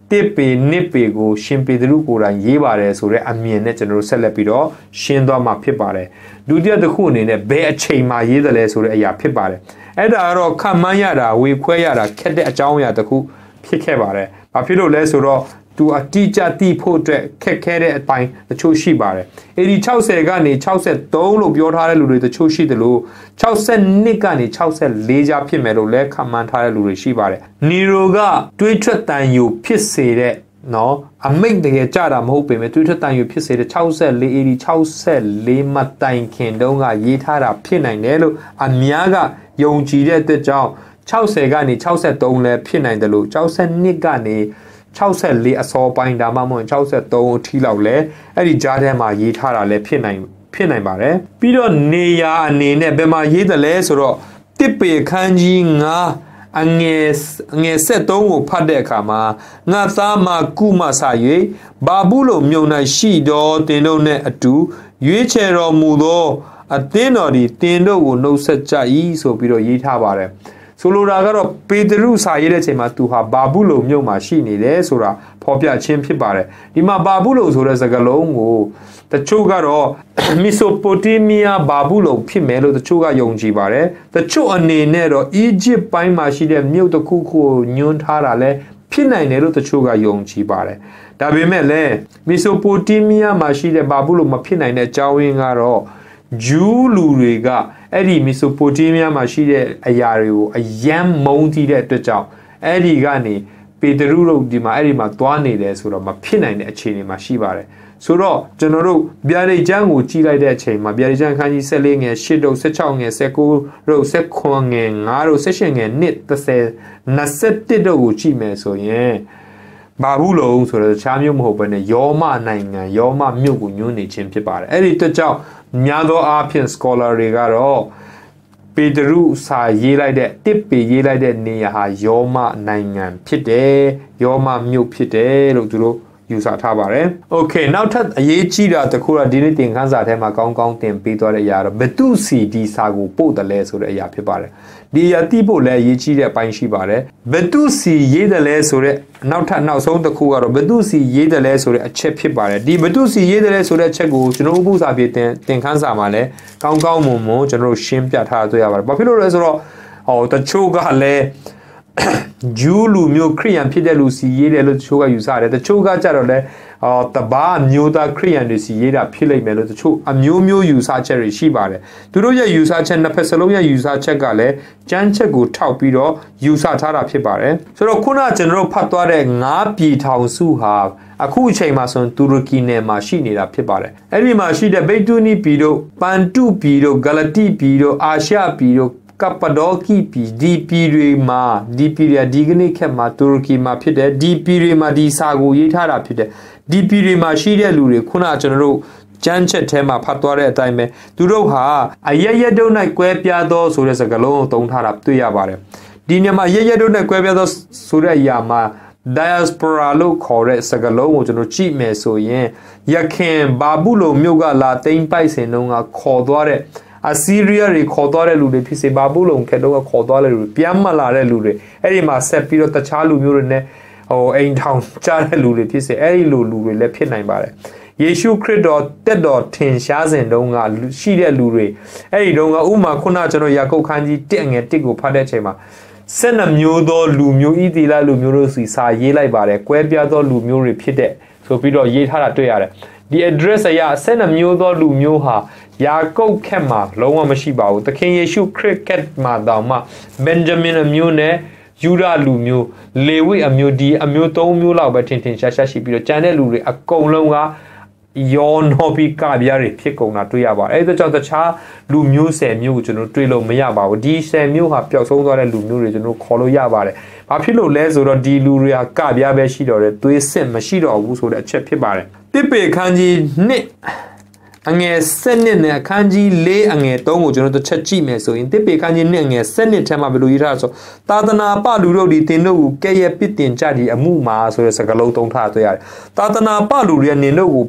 တစ်ပေနှစ်ပေကိုရှင်ပေတရုကိုယ်တိုင်ရေးပါတယ်ဆိုတဲ့အမြင်နဲ့ကျွန်တော်တို့ဆက်လက်ပြီးတော့ရှင်းသွားမှာဖြစ်ပါတယ်ဒုတိယတစ်ခုအနေနဲ့ဘယ်အချိန်မှာရေးတယ်လဲဆိုတဲ့အရာဖြစ်ပါတယ်အဲ့ဒါကတော့ခံမှန်းရတာဝေခွဲရတာခက်တဲ့အကြောင်းအရာတစ်ခုဖြစ်ခဲ့ပါတယ်ဘာဖြစ်လို့လဲဆိုတော့သူအတိအကျတိဖို့အတွက်ခက်ခဲတဲ့အပိုင်းတချို့ရှိပါတယ်အေဒီ၆၀ကနေ၆၃လို့ပြောထားတဲ့လူတွေတချို့ရှိတယ်လို့၆၂ကနေ၆၄ကြားဖြစ်မယ်လို့လည်းခံမှန်းထားတဲ့လူတွေရှိပါတယ်နီရိုကတွေးထွက်တန်ယူဖြစ်စေတဲ့နော်အမိတ်တကယ်ကြတာမဟုတ်ပေမဲ့တွေးထွက်တန်ယူဖြစ်စေတဲ့၆၄အေဒီ၆၄မှတိုင်ခင်တုန်းကရေးထားတာဖြစ်နိုင်တယ်လို့အများကယုံကြည်တဲ့အတွက်ကြောင့်၆၀ကနေ၆၃လည်းဖြစ်နိုင်တယ်လို့၆၂ကနေ၆၄အစောပိုင်းဒါမှမဟုတ်၆၃အထိလောက်လဲအဲ့ဒီကြားထဲမှာရေးထားတာလဲဖြစ်နိုင်ဖြစ်နိုင်ပါတယ်ပြီးတော့နေရာအနေနဲ့ဘယ်မှာရေးတယ်လဲဆိုတော့တစ်ပေခန်းကြီး၅အငယ်အငယ်ဆက်သုံးကိုဖတ်တဲ့အခါမှာငါသားမကုမဆာ၍ဘာဘူးလို့မြုံ၌ရှိတော်တင်တို့နဲ့အတူရွေးချယ်တော်မူသောအသင်းတော်ဒီတင်တို့ကိုနှုတ်ဆက်ကြ၏ဆိုပြီးတော့ရေးထားပါတယ်ဆိုလိုတာကတော့ပေတရုစာရေးတဲ့ချိန်မှာသူဟာဘာဘူးလုံမြို့မှာရှိနေတယ်ဆိုတာဖော်ပြခြင်းဖြစ်ပါတယ်ဒီမှာဘာဘူးလုံဆိုတဲ့စကားလုံးကိုတချို့ကတော့မီဆိုပိုတေးမီးယားဘာဘူးလုံဖြစ်မယ်လို့တချို့ကယုံကြည်ပါတယ်တချို့အနေနဲ့တော့အီဂျစ်ပိုင်းမှာရှိတဲ့မြို့တစ်ခုခုကိုညွှန်းထားတာလဲဖြစ်နိုင်တယ်လို့တချို့ကယုံကြည်ပါတယ်ဒါပေမဲ့လည်းမီဆိုပိုတေးမီးယားမှာရှိတဲ့ဘာဘူးလုံမဖြစ်နိုင်တဲ့အကြောင်းရင်းကတော့ဂျူးလူတွေကအဲ့ဒီမီဆိုပိုတေးမီးယားမှာရှိတဲ့အရာတွေကိုအယမ်းမုန်းတီးတဲ့အတွက်ကြောင့်အဲ့ဒီကနေပေတရုတို့ဒီမှာအဲ့ဒီမှာသွားနေတယ်ဆိုတော့မဖြစ်နိုင်တဲ့အခြေအနေမှာရှိပါတယ်ဆိုတော့ကျွန်တော်တို့ဗျာဒိတ်ကျမ်းကိုကြည့်လိုက်တဲ့အချိန်မှာဗျာဒိတ်ကျမ်းခန်းကြီး၁၄ငယ်၈တို့၁၆ငယ်၁၉တို့၁၉ငယ်၅တို့၁၈ငယ်၂၀ ၂၁တို့ကိုကြည့်မယ်ဆိုရင်ဘာဘူးလုံးဆိုတော့တခြားမျိုးမဟုတ်ဘဲနဲ့ယောမနိုင်ငံယောမမြို့ကိုညွှန်းနေခြင်းဖြစ်ပါတယ်အဲ့ဒီအတွက်ကြောင့်များသောအားဖြင့် scholar တွေကတော့ပေတရုစာရေးလိုက်တဲ့တစ်ပေရေးလိုက်တဲ့နေရာဟာယောမနိုင်ငံဖြစ်တယ်ယောမမြို့ဖြစ်တယ်လို့သူတို့ယူဆထားပါတယ်။ Okay နောက်ထပ်အရေးကြီးတာတခုကဒီနေ့သင်ခန်းစာထဲမှာကောင်းကောင်းသင်ပေးသွားတဲ့အရာတော့ဘသူစီဒီစာကိုပို့တယ်လဲဆိုတဲ့အရာဖြစ်ပါတယ်။ဒီအရာသိဖို့လည်းအရေးကြီးတဲ့အပိုင်းရှိပါတယ်။ဘသူစီရေးတယ်လဲဆိုတဲ့နောက်ထပ်နောက်ဆုံးတစ်ခုကတော့ဘသူစီရေးတယ်လဲဆိုတဲ့အချက်ဖြစ်ပါတယ်။ဒီဘသူစီရေးတယ်လဲဆိုတဲ့အချက်ကိုကျွန်တော်ဥပုသ္စာပြေသင်သင်ခန်းစာမှာလည်းကောင်းကောင်းမွန်မွန်ကျွန်တော်တို့ရှင်းပြထားတွေ့ရပါတယ်။ဘာဖြစ်လို့လဲဆိုတော့ဟောတချို့ကလည်းဂျူးလူမျိုးခရိယန်ဖြစ်တဲ့လူစီရေးတယ်လို့တချို့ကယူဆတယ်တချို့ကကြတော့လဲအော်တဘာအမျိုးသားခရိယန်တွေစီရေးတာဖြစ်လိမ့်မယ်လို့တချို့အမျိုးမျိုးယူဆချက်တွေရှိပါတယ်သူတို့ရဲ့ယူဆချက်နှစ်ဖက်စလုံးရဲ့ယူဆချက်ကလည်းကြမ်းချက်ကိုထောက်ပြီးတော့ယူဆထားတာဖြစ်ပါတယ်ဆိုတော့ခုနကကျွန်တော်တို့ဖတ်သွားတဲ့ငါးပြည်ထောင်စုဟာအခုအချိန်မှာဆိုရင်တူရကီနယ်မှာရှိနေတာဖြစ်ပါတယ်အဲ့ဒီမှာရှိတဲ့ဗိတူနီပြည်တို့ပန်တုပြည်တို့ဂလတိပြည်တို့အာရှပြည်တို့ကပ္ပဒေါကီပြည်ဒီပြည်တွေမှာဒီပြည်ရဒီကနေ့ခက်မှာတူရကီမှာဖြစ်တယ်ဒီပြည်တွေမှာဒီစာကိုရေးထားတာဖြစ်တယ်ဒီပြည်တွေမှာရှိတဲ့လူတွေခုနကကျွန်တော်တို့ကျမ်းချက်ထဲမှာဖတ်သွားတဲ့အတိုင်းပဲသူတို့ဟာအရရတုံ၌ကွဲပြားသောဆိုတဲ့စကားလုံးကိုသုံးထားတာတွေ့ရပါတယ်ဒီနေရာမှာအရရတုံ၌ကွဲပြားသောဆိုတဲ့အရာမှာ diaspora လို့ခေါ်တဲ့စကားလုံးကိုကျွန်တော်ကြည့်မယ်ဆိုရင်ယခင်ဘာဘူးလုံမြို့ကလာသိမ်းပိုက်စင်တုန်းကခေါ်သွားတဲ့အစီရီးယားတွေခေါ်သွားတဲ့လူတွေဖြစ်စေဘာဘူးလုံခက်တော့ခေါ်သွားတဲ့လူတွေပြန်မလာတဲ့လူတွေအဲ့ဒီမှာဆက်ပြီးတော့တခြားလူမျိုးတွေနဲ့ဟိုအိမ်ထောင်ကြားတဲ့လူတွေဖြစ်စေအဲ့ဒီလူလူတွေလည်းဖြစ်နိုင်ပါတယ်ယေရှုခရစ်တော်တက်တော်ထင်ရှားစဉ်တုန်းကရှိတဲ့လူတွေအဲ့ဒီတုန်းကဥမာခုနကျွန်တော်ယာကုပ်ခန်းကြီးတစ်ငယ်တစ်ကိုဖတ်တဲ့အချိန်မှာဆယ်နှစ်မျိုးသောလူမျိုးဤတီလာလူမျိုးတို့စီစာရေးလိုက်ပါတယ်ကွဲပြားသောလူမျိုးတွေဖြစ်တဲ့ဆိုပြီးတော့ရေးထားတာတွေ့ရတယ်ဒီ address အရဆယ်နှစ်မျိုးသောလူမျိုးဟာယာကုပ်ခက်မှာလုံးဝမရှိပါဘူးသခင်ယေရှုခရစ်ခက်မှာတောင်မှဘင်ဂျမင်အမျိုးနဲ့ယူဒလူမျိုးလေဝိအမျိုးဒီအမျိုးသုံးမျိုးလောက်ပဲထင်ထင်ရှားရှားရှိပြီးတော့ကျန်တဲ့လူတွေအကုန်လုံးကယောနောပီကဗျာတွေဖြစ်ကုန်တာတွေ့ရပါတယ်အဲဒါကြောင့်တခြားလူမျိုးဆယ်မျိုးကိုကျွန်တော်တွေ့လို့မရပါဘူးဒီဆယ်မျိုးဟာပျောက်ဆုံးသွားတဲ့လူမျိုးတွေကျွန်တော်ခေါ်လို့ရပါတယ်ဘာဖြစ်လို့လဲဆိုတော့ဒီလူတွေကကဗျာပဲရှိတော့တယ်သွေးစစ်မရှိတော့ဘူးဆိုတဲ့အချက်ဖြစ်ပါတယ်တစ်ပေခန်းကြီးနှစ်အငယ်စနစ်နဲ့အခန်းကြီး၄အငယ်၃ကိုကျွန်တော်တစ်ချက်ကြည့်မယ်ဆိုရင်တစ်ပေခန်းကြီးနှစ်အငယ်စနစ်ထဲမှာဘယ်လိုရေးထားလဲဆိုသာသနာပလူတို့ဒီတင်တို့ကိုကဲ့ရဲ့ပစ်တင်ကြသည့်အမှုမှာဆိုတဲ့စကားလုံးသုံးထားတွေ့ရတယ်သာသနာပလူတွေကနေတို့ကို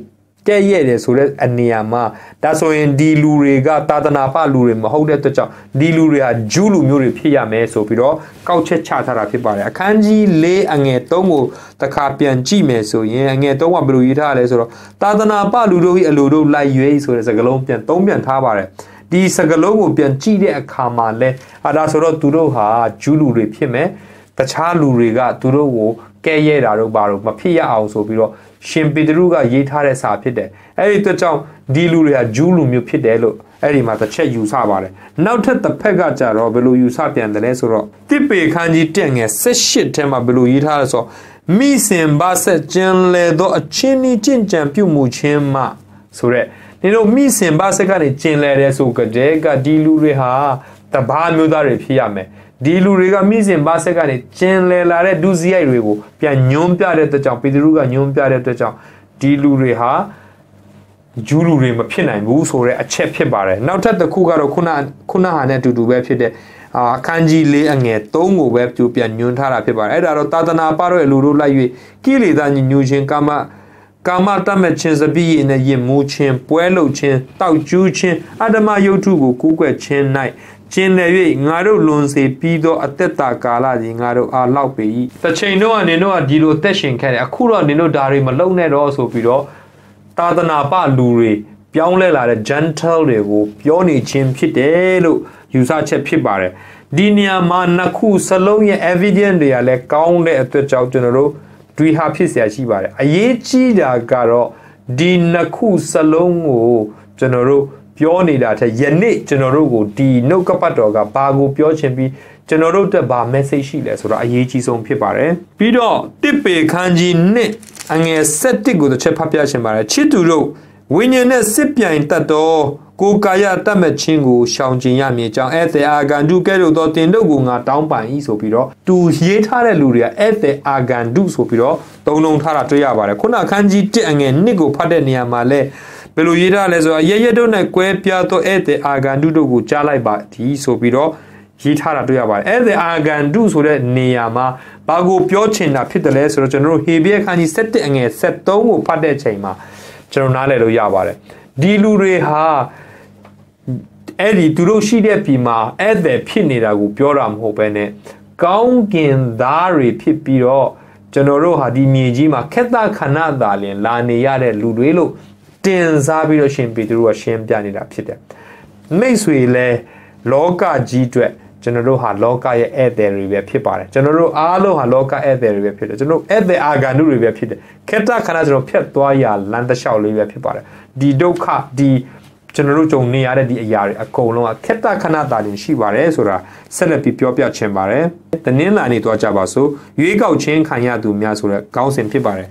ကဲ့ရဲ့တယ်ဆိုတဲ့အနေရာမှာဒါဆိုရင်ဒီလူတွေကသာသနာပလူတွေမဟုတ်တဲ့အတွက်ကြောင့်ဒီလူတွေဟာဂျူးလူမျိုးတွေဖြစ်ရမယ်ဆိုပြီးတော့ကောက်ချက်ချထားတာဖြစ်ပါတယ်အခန်းကြီး၄အငယ်၃ကိုတခါပြန်ကြည့်မယ်ဆိုရင်အငယ်၃ကဘယ်လိုရေးထားလဲဆိုတော့သာသနာပလူတို့၏အလိုတို့လိုက်ရွေးဆိုတဲ့စကားလုံးပြန်သုံးပြန်ထားပါတယ်ဒီစကားလုံးကိုပြန်ကြည့်တဲ့အခါမှာလဲအဲဒါဆိုတော့သူတို့ဟာဂျူးလူတွေဖြစ်မယ်တခြားလူတွေကသူတို့ကိုကဲ့ရဲ့တာတို့ဘာလို့မဖြစ်ရအောင်ဆိုပြီးတော့ရှင်ပေတရုကရေးထားတဲ့စာဖြစ်တယ်အဲ့ဒီအတွက်ကြောင့်ဒီလူတွေကဂျူးလူမျိုးဖြစ်တယ်လို့အဲ့ဒီမှာတစ်ချက်ယူဆပါတယ်နောက်ထပ်တစ်ဖက်ကကြတော့ဘယ်လိုယူဆပြန်တယ်လဲဆိုတော့တိပေခန်းကြီးတက်ငယ်၁၈ထဲမှာဘယ်လိုရေးထားလဲဆိုတော့မိစင်ဘာဆက်ကျန်လေတော့အချင်းဤကျင့်ကြံပြုမှုခြင်းမှဆိုရက်ဒီလိုမိစင်ဘာဆက်ကနေကျင်လေတဲ့ဆိုကြတဲ့ကဒီလူတွေဟာတဘာမျိုးသားတွေဖြစ်ရမယ်ဒီလူတွေကမိစင်ဘာဆက်ကနေကျင်လေလာတဲ့ဒုစရိုက်တွေကိုပြန်ညွှန်းပြတဲ့အတွက်ကြောင့်ပေတရုကညွှန်းပြတဲ့အတွက်ကြောင့်ဒီလူတွေဟာဂျူးလူတွေမဖြစ်နိုင်ဘူးဆိုတဲ့အချက်ဖြစ်ပါတယ်နောက်ထပ်တစ်ခုကတော့ခုနခုနဟာနဲ့အတူတူပဲဖြစ်တဲ့အာအခန်းကြီး၄အငယ်၃ကိုပဲပြပြန်ညွှန်းထားတာဖြစ်ပါတယ်အဲ့ဒါတော့သာသနာပတော့လူတို့လိုက်၍ကိလေသာညညူခြင်းကာမကာမတတ်မဲ့ခြင်းစပိယနဲ့ယင်မူခြင်းပွဲလုပ်ခြင်းတောက်ကျူးခြင်းအတ္တမယုတ်ထုကိုကူးကွယ်ခြင်း၌ကျင်လေ၍ငါတို့လွန်စေပြီးသောအသက်တာကာလကြီးငါတို့အားလောက်ပေ၏တစ်ချိန်တော့နင်တို့ကဒီလိုအသက်ရှင်ခဲ့တယ်အခုတော့နင်တို့ဒါတွေမလုံနဲ့တော့ဆိုပြီးတော့သာသနာပလူတွေပြောင်းလဲလာတဲ့ gentle တွေကိုပြောနေခြင်းဖြစ်တယ်လို့ယူဆချက်ဖြစ်ပါတယ်ဒီနေရာမှာနှစ်ခုစလုံးရဲ့ evidence တွေကလည်းကောင်းတဲ့အတွက်ကြောင့်ကျွန်တော်တို့တွေးဟာဖြစ်เสียရှိပါတယ်အရေးကြီးတာကတော့ဒီနှစ်ခုစလုံးကိုကျွန်တော်တို့ပြောနေတာတဲ့ယနေ့ကျွန်တော်တို့ကိုဒီနှုတ်ကပတ်တော်ကဘာကိုပြောချင်ပြီးကျွန်တော်တို့တက်ဘာ message ရှိလဲဆိုတော့အရေးကြီးဆုံးဖြစ်ပါတယ်ပြီးတော့တစ်ပေခန်းကြီးနှစ်အငယ်၁၁ကိုတစ်ချက်ဖတ်ပြချင်ပါတယ်ချစ်သူတို့ဝိညာဉ်နဲ့စစ်ပြိုင်တတ်တော်ကိုကာယတတ်မဲ့ခြင်းကိုရှောင်ကျင်ရမည်ကြောင်းဧည့်သည်အာဂန္တုကဲ့သို့သောတင်တို့ကိုငါတောင်းပန်၏ဆိုပြီးတော့သူရေးထားတဲ့လူတွေကဧည့်သည်အာဂန္တုဆိုပြီးတော့သုံးလုံးထားတာတွေ့ရပါတယ်ခုနအခန်းကြီးတစ်အငယ်နှစ်ကိုဖတ်တဲ့နေရာမှာလဲဘယ်လိုရေးထားလဲဆိုတော့ရရတို့နဲ့ကွဲပြားသောဧည့်သည်အာဂန္တုတို့ကိုကြားလိုက်ပါသည်ဆိုပြီးတော့ရေးထားတာတွေ့ရပါတယ်ဧည့်သည်အာဂန္တုဆိုတဲ့နေရာမှာဘာကိုပြောချင်တာဖြစ်တယ်လဲဆိုတော့ကျွန်တော်တို့ဟေဘရဲခန်းကြီး၁၁အငယ်၁၃ကိုဖတ်တဲ့ချိန်မှာကျွန်တော်နားလည်လို့ရပါတယ်ဒီလူတွေဟာအဲ့ဒီသူတို့ရှိတဲ့ပြည်မှာဧည့်သည်ဖြစ်နေတာကိုပြောတာမဟုတ်ဘဲနဲ့ကောင်းကင်သားတွေဖြစ်ပြီးတော့ကျွန်တော်တို့ဟာဒီမြေကြီးမှာခက်သခဏသာလင်လာနေရတဲ့လူတွေလို့တင်စားပြီးတော့ရှင်ပေတရုကရှင်းပြနေတာဖြစ်တယ်မိတ်ဆွေလဲလောကကြီးအတွက်ကျွန်တော်တို့ဟာလောကရဲ့ဧည့်သည်တွေပဲဖြစ်ပါတယ်ကျွန်တော်တို့အားလုံးဟာလောကဧည့်သည်တွေပဲဖြစ်တယ်ကျွန်တော်ဧည့်သည်အာဂန္တုတွေပဲဖြစ်တယ်ခက်တခဏကျွန်တော်ဖြတ်သွားရလမ်းတစ်လျှောက်လေးပဲဖြစ်ပါတယ်ဒီဒုက္ခဒီကျွန်တော်တို့ကြုံနေရတဲ့ဒီအရာတွေအကုန်လုံးကခက်တခဏတာတင်ရှိပါတယ်ဆိုတာဆက်လက်ပြီးပြောပြချင်ပါတယ်တနင်္လာနေ့သွားကြပါစို့ရွေးကောက်ခြင်းခံရသူများဆိုတဲ့ခေါင်းစဉ်ဖြစ်ပါတယ်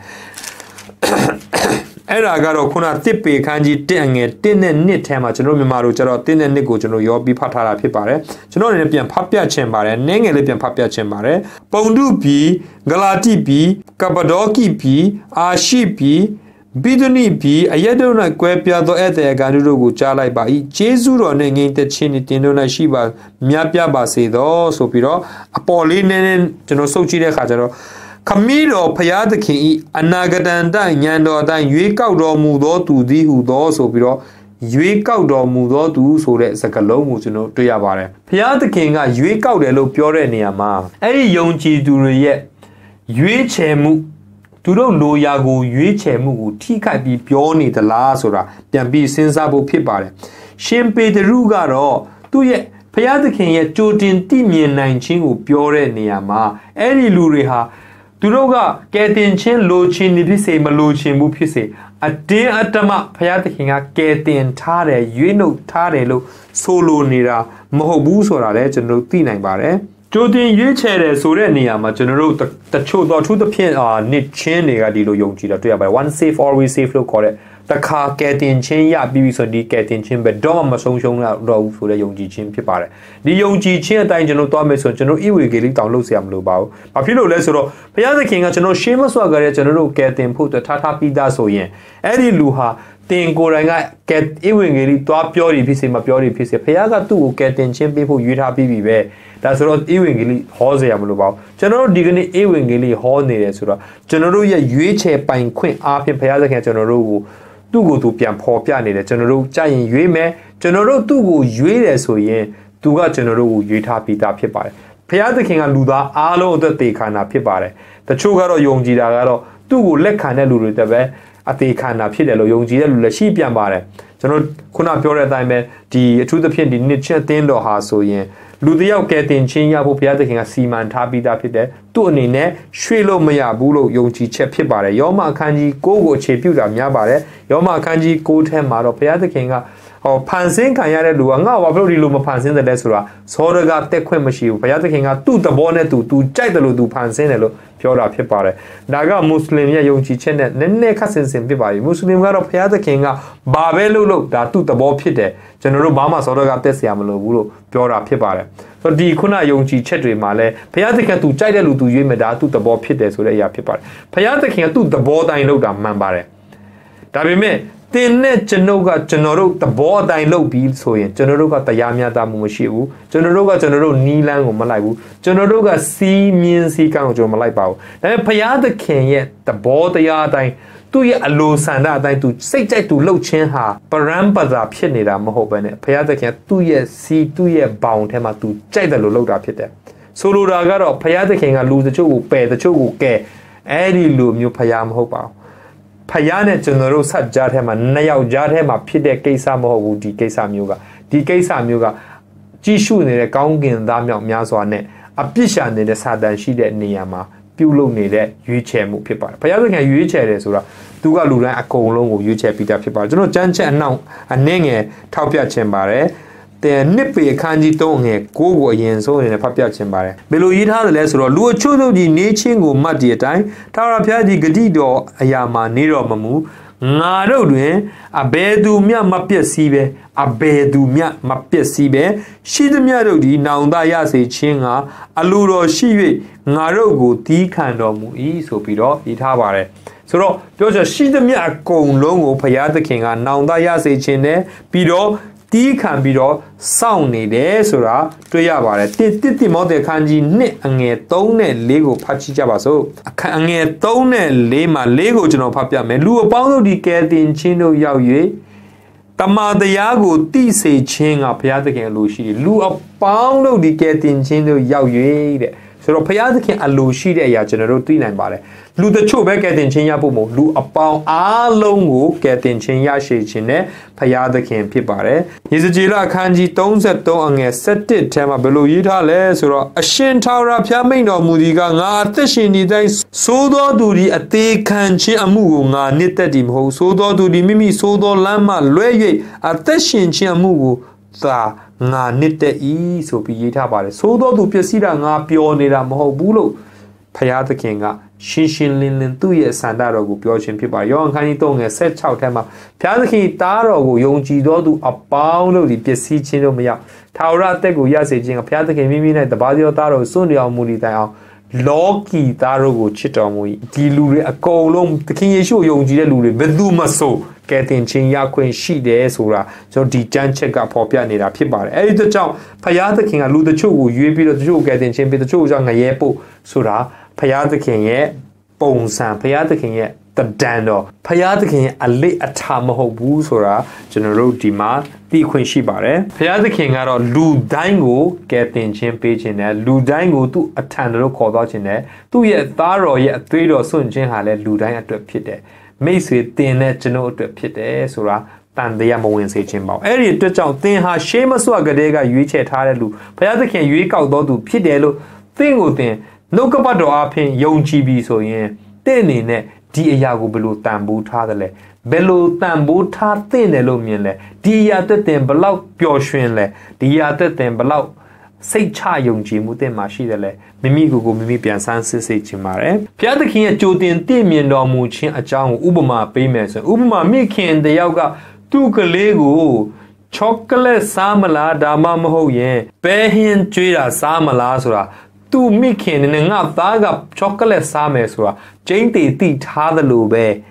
အဲ့ဒါကတော့ခုနတစ်ပေခန်းကြီးတစ်အငယ်တစ်နဲ့နှစ်ထဲမှာကျွန်တော်မြန်မာလိုကျတော့တစ်နဲ့နှစ်ကိုကျွန်တော်ရောပြီးဖတ်ထားတာဖြစ်ပါတယ်ကျွန်တော်လည်းပြန်ဖတ်ပြချင်ပါတယ်နည်းငယ်လေးပြန်ဖတ်ပြချင်ပါတယ်ပုံတုပြည်ဂလာတိပြည်ကပ္ပဒေါကိပြည်အာရှိပြည်ဘိဒုနိပြည်အယတု၌ကွဲပြားသောဧည့်သည်အာဂန္တုတို့ကိုကြားလိုက်ပါ၏ဂျေဇုတော်နှင့်ငြိမ်သက်ခြင်းနှင့်တင်တို့၌ရှိပါမြတ်ပြပါစေသောဆိုပြီးတော့အပေါ်လေးနည်းနည်းကျွန်တော်စုပ်ကြည့်တဲ့အခါကျတော့ခမည်းတော်ဖျားသခင်ဤအနာဂတန်တိုင်ဉာဏ်တော်အတိုင်းရွေးကောက်တော်မူသောသူသည်ဟုသောဆိုပြီးတော့ရွေးကောက်တော်မူသောသူဆိုတဲ့စကားလုံးကိုကျွန်တော်တွေ့ရပါတယ်ဖျားသခင်ကရွေးကောက်တယ်လို့ပြောတဲ့နေရာမှာအဲ့ဒီယုံကြည်သူတွေရဲ့ရွေးချယ်မှုသူတို့လိုရာကိုရွေးချယ်မှုကိုထိခိုက်ပြီးပြောနေသလားဆိုတာပြန်ပြီးစဉ်းစားဖို့ဖြစ်ပါတယ်ရှင်ပေတရုကတော့သူ့ရဲ့ဖျားသခင်ရဲ့ကြိုတင်သိမြင်နိုင်ခြင်းကိုပြောတဲ့နေရာမှာအဲ့ဒီလူတွေဟာသူတို့ကကဲတင်ချင်းလိုချင်နေဖြစ်စေမလိုချင်ဘူးဖြစ်စေအတင်းအတမဖျားသခင်ကကဲတင်ထားတယ်ရွေးနှုတ်ထားတယ်လို့ဆိုလိုနေတာမဟုတ်ဘူးဆိုတာလည်းကျွန်တော်တို့သိနိုင်ပါတယ်ကြိုတင်ရွေးချယ်တယ်ဆိုတဲ့နေရာမှာကျွန်တော်တို့တချို့တော့သူသဖြင့်အာနစ်ချင်းတွေကဒီလိုယုံကြည်တာတွေ့ရပါတယ် one safe always safe လို့ခေါ်တဲ့တခါကဲတင်ချင်းရပြီးပြီဆိုဒီကဲတင်ချင်းပဲတော့မဆုံးရှုံးတော့ဘူးဆိုတဲ့ယုံကြည်ခြင်းဖြစ်ပါတယ်ဒီယုံကြည်ခြင်းအတိုင်းကျွန်တော်သွားမယ်ဆိုကျွန်တော်ဣဝေဂေလိတောင်လုပ်เสียမလို့ပါဘူးဘာဖြစ်လို့လဲဆိုတော့ဘုရားသခင်ကကျွန်တော်ရှေးမစွာကြတဲ့ကျွန်တော်တို့ကဲတင်ဖို့ထားထားပြီးသားဆိုရင်အဲ့ဒီလူဟာတင်ကိုယ်တိုင်ကကဲဣဝေဂေလိသွားပြောရဖြစ်စေမပြောရဖြစ်စေဘုရားကသူ့ကိုကဲတင်ချင်းပေးဖို့ရွေးထားပြီးပြီပဲဒါဆိုတော့ဧဝံဂေလိဟောเสียမလို့ပါဘူးကျွန်တော်တို့ဒီကနေ့ဧဝံဂေလိဟောနေတယ်ဆိုတော့ကျွန်တော်တို့ရဲ့ရွေးချယ်ပိုင်ခွင့်အားဖြင့်ဘုရားသခင်ကျွန်တော်တို့ကိုသူသူ့ကိုသူပြန်ဖော်ပြနေတယ်ကျွန်တော်တို့ကြိုက်ရင်ရွေးမယ်ကျွန်တော်တို့သူ့ကိုရွေးတယ်ဆိုရင်သူကကျွန်တော်တို့ကိုရွေးထားပြီးသားဖြစ်ပါတယ်ဖျားသခင်ကလူသားအားလုံးအတွက်တေခါနာဖြစ်ပါတယ်တချို့ကတော့ယုံကြည်တာကတော့သူ့ကိုလက်ခံတဲ့လူတွေတက်ပဲအသေးခါနာဖြစ်တယ်လို့ယုံကြည်တဲ့လူလည်းရှိပြန်ပါတယ်ကျွန်တော်ခုနပြောတဲ့အတိုင်းပဲဒီအထူးသဖြင့်ဒီနှစ်ချက်တင်းတော်ဟာဆိုရင်လူတယောက်ကဲတင်ချင်းရဖို့ဘုရားသခင်ကစီမံထားပြီးသားဖြစ်တယ်သူ့အနေနဲ့ရွှေ့လို့မရဘူးလို့ယုံကြည်ချက်ဖြစ်ပါတယ်ယောမအခန်းကြီးကိုကိုအခြေပြုတာများပါတယ်ယောမအခန်းကြီးကိုထဲမှာတော့ဘုရားသခင်ကဟောဖန်ဆင်းခံရတဲ့လူကငါ့ဘာဖြစ်လို့ဒီလိုမဖန်ဆင်းတယ်လဲဆိုတာသောရကတက်ခွင့်မရှိဘူးဘုရားသခင်ကသူ့သဘောနဲ့သူသူကြိုက်တယ်လို့သူဖန်ဆင်းတယ်လို့ပြောတာဖြစ်ပါတယ်ဒါကမွတ်စလင်ရဲ့ယုံကြည်ချက်နဲ့နည်းနည်းခက်ဆင်ဆင်ဖြစ်ပါပြီမွတ်စလင်ကတော့ဘုရားသခင်ကဘာပဲလုပ်လို့ဒါသူ့သဘောဖြစ်တယ်ကျွန်တော်တို့ဘာမှသောရကတက်เสียမလို့ဘူးလို့ပြောတာဖြစ်ပါတယ်ဆိုတော့ဒီခုနယုံကြည်ချက်တွေမှာလဲဘုရားသခင်သူကြိုက်တဲ့လူသူရွေးမယ်ဒါသူ့သဘောဖြစ်တယ်ဆိုတဲ့အရာဖြစ်ပါတယ်ဘုရားသခင်ကသူ့သဘောတိုင်းလုပ်တာမှန်ပါတယ်ဒါပေမဲ့တင်နဲ့ကျွန်တော်ကကျွန်တော်တို့သဘောအတိုင်းလုပ်ပြီးဆိုရင်ကျွန်တော်တို့ကတရားမျှတမှုမရှိဘူးကျွန်တော်တို့ကကျွန်တော်တို့နီးလန်းကိုမလိုက်ဘူးကျွန်တော်တို့ကစီးမြင်းစီးကန်းကိုကျွန်တော်မလိုက်ပါဘူးဒါပေမဲ့ဘုရားသခင်ရဲ့သဘောတရားအတိုင်းသူ့ရဲ့အလိုဆန္ဒအတိုင်းသူစိတ်ကြိုက်သူလှုပ်ခြင်းဟာပရံပဇာဖြစ်နေတာမဟုတ်ဘဲနဲ့ဘုရားသခင်သူ့ရဲ့စီသူ့ရဲ့ဘောင်ထဲမှာသူကြိုက်တယ်လို့လှုပ်တာဖြစ်တယ်ဆိုလိုတာကတော့ဘုရားသခင်ကလူတချို့ကိုပယ်တချို့ကိုကဲအဲ့ဒီလူမျိုးဘုရားမဟုတ်ပါဘူးဖယားနဲ့ကျွန်တော်တို့ဆက်ကြားထဲမှာနှစ်ယောက်ကြားထဲမှာဖြစ်တဲ့ကိစ္စမဟုတ်ဘူးဒီကိစ္စမျိုးကဒီကိစ္စမျိုးကကြီးစုနေတဲ့ကောင်းကင်သားမြောက်များစွာနဲ့အပြစ်ရှာနေတဲ့စာတန်ရှိတဲ့နေရာမှာပြုလုပ်နေတဲ့ရွေးချယ်မှုဖြစ်ပါတယ်ဖယားသခင်ရွေးချယ်တယ်ဆိုတာသူကလူတိုင်းအကုန်လုံးကိုရွေးချယ်ပြီးသားဖြစ်ပါတယ်ကျွန်တော်ကြမ်းချက်အနောက်အနှင်းငယ်ထောက်ပြခြင်းပါတယ်တဲ့နှစ်ပေအခန်းကြီးသုံးငယ်ကိုကိုအရင်ဆုံးအနေနဲ့ဖတ်ပြခြင်းပါတယ်ဘယ်လိုရေးထားတယ်လဲဆိုတော့လူအချို့တို့ဒီနေချင်းကိုမှတ်ဒီအတိုင်းထာဝရဘုရားဒီဂတိတော်အရာမှာနေတော်မမူငါတို့တွင်အဘယ်သူမျှမပျက်စီးပဲအဘယ်သူမျှမပျက်စီးပဲရှိသမျှတို့ဒီနောင်တရစေခြင်းကအလိုတော်ရှိ၍ငါတို့ကိုတီးခံတော်မူ၏ဆိုပြီးတော့ရေးထားပါတယ်ဆိုတော့ပြောချင်ရှိသမျှအကုန်လုံးကိုဘုရားသခင်ကနောင်တရစေခြင်းနဲ့ပြီးတော့တီးခံပြီးတော့စောင့်နေတယ်ဆိုတာတွေ့ရပါတယ်တစ်တစ်တိမောသေခန်းကြီးနှစ်အငယ်သုံးနဲ့လေးကိုဖတ်ကြည့်ကြပါစို့အခန်းအငယ်သုံးနဲ့လေးမှာလေးကိုကျွန်တော်ဖတ်ပြမယ်လူအပေါင်းတို့ဒီကဲတင်ချင်းတို့ရောက်၍တမန်တရားကိုတိစေခြင်းကဘုရားသခင်အလိုရှိတယ်လူအပေါင်းတို့ဒီကဲတင်ချင်းတို့ရောက်၍တဲ့ဆိုတော့ဘုရားသခင်အလိုရှိတဲ့အရာကျွန်တော်တို့သိနိုင်ပါတယ်လူတချို့ပဲကဲတင်ချင်းရဖို့မဟုတ်လူအပေါင်းအားလုံးကိုကဲတင်ချင်းရရှိခြင်းနဲ့ဘုရားသခင်ဖြစ်ပါတယ်ယေဇကျေလအခန်းကြီးသုံးဆယ်သုံးအငယ်ဆယ်တစ်ထဲမှာဘယ်လိုရေးထားလဲဆိုတော့အရှင်ထာဝရဘုရားမိန့်တော်မူသည်ကငါအသက်ရှင်နေတိုင်းသိုးသောသူဒီအသေးခံခြင်းအမှုကိုငါနှစ်သက်သည်မဟုတ်သိုးသောသူဒီမိမိသိုးသောလမ်းမှလွဲ၍အသက်ရှင်ခြင်းအမှုကိုသာငါနှစ်သက်၏ဆိုပြီးရေးထားပါတယ်သိုးသောသူပျက်စီးတာငါပျော်နေတာမဟုတ်ဘူးလို့ဘုရားသခင်ကရှင်းရှင်းလင်းလင်းသူ့ရဲ့စံတော်ကိုပြောခြင်းဖြစ်ပါတယ်ယောဟန်ခန်းကြီးသုံးငယ်ဆက်ခြောက်ထဲမှာဘုရားသခင်တားတော်ကိုယုံကြည်သောသူအပေါင်းတို့ဒီပျက်စီးခြင်းတို့မရောက်ထာဝရအသက်ကိုရစေခြင်းကဘုရားသခင်မိမိ၌တပါးသောတားတော်စွန့်တော်မူသည့်တိုင်အောင်လောကီသားတို့ကိုချစ်တော်မူ၏ဒီလူတွေအကုန်လုံးသခင်ယေရှုယုံကြည်တဲ့လူတွေဘယ်သူမှဆိုကဲတင်ချင်းရခွင့်ရှိတယ်ဆိုတာကျွန်တော်ဒီကြမ်းချက်ကပေါ်ပြနေတာဖြစ်ပါတယ်အဲဒီတကြောင်ဘုရားသခင်ကလူတချို့ကိုရွေးပြီးတော့တချို့ကဲတင်ချင်းပြီးတချို့ကြောင့်ငရဲပို့ဆိုတာဘုရားသခင်ရဲ့ပုံစံဘုရားသခင်ရဲ့တဒံတော်ဘုရားသခင်ရဲ့အလေးအထားမဟုတ်ဘူးဆိုတာကျွန်တော်တို့ဒီမှာသိခွင့်ရှိပါတယ်ဘုရားသခင်ကတော့လူတိုင်းကိုကယ်တင်ခြင်းပေးခြင်းနဲ့လူတိုင်းကိုသူ့အထံတော်ခေါ်သွားခြင်းနဲ့သူ့ရဲ့သားတော်ရဲ့အသွေးတော်ဆွန့်ခြင်းဟာလည်းလူတိုင်းအတွက်ဖြစ်တယ်မိတ်ဆွေတင်တဲ့ကျွန်တော်အတွက်ဖြစ်တယ်ဆိုတာတန်တရားမဝင်စေခြင်းပေါ့အဲ့ဒီအတွက်ကြောင့်သင်ဟာရှေးမစွာကတည်းကရွေးချယ်ထားတဲ့လူဘုရားသခင်ရွေးကောက်တော်သူဖြစ်တယ်လို့သင်ကိုသင်နှုတ်ကပတ်တော်အဖင်ယုံကြည်ပြီးဆိုရင်တင့်အနေနဲ့ဒီအရာကိုဘယ်လိုတန်ဖိုးထားသလဲဘယ်လိုတန်ဖိုးထားသင့်တယ်လို့မြင်လဲဒီအရာတက်တင်ဘလောက်ပျော်ရွှင်လဲဒီအရာတက်တင်ဘလောက်စိတ်ချယုံကြည်မှုတင့်မှာရှိတယ်လဲမိမိကိုယ်ကိုမိမိပြန်ဆန်းစစ်စေချင်ပါတယ်ဘုရားသခင်ရဲ့ကြိုတင်တင့်မြင်တော်မူခြင်းအကြောင်းကိုဥပမာပေးမယ်ဆိုဥပမာမိခင်တယောက်ကသူ့ကလေးကိုချောကလက်စားမလားဒါမှမဟုတ်ရင်ပဲဟင်းကျွေးတာစားမလားဆိုတာသူမိခင်နဲ့ငါသားကချောကလက်စားမယ်ဆိုတာကျင်းတီတိထားသလိုပဲဖ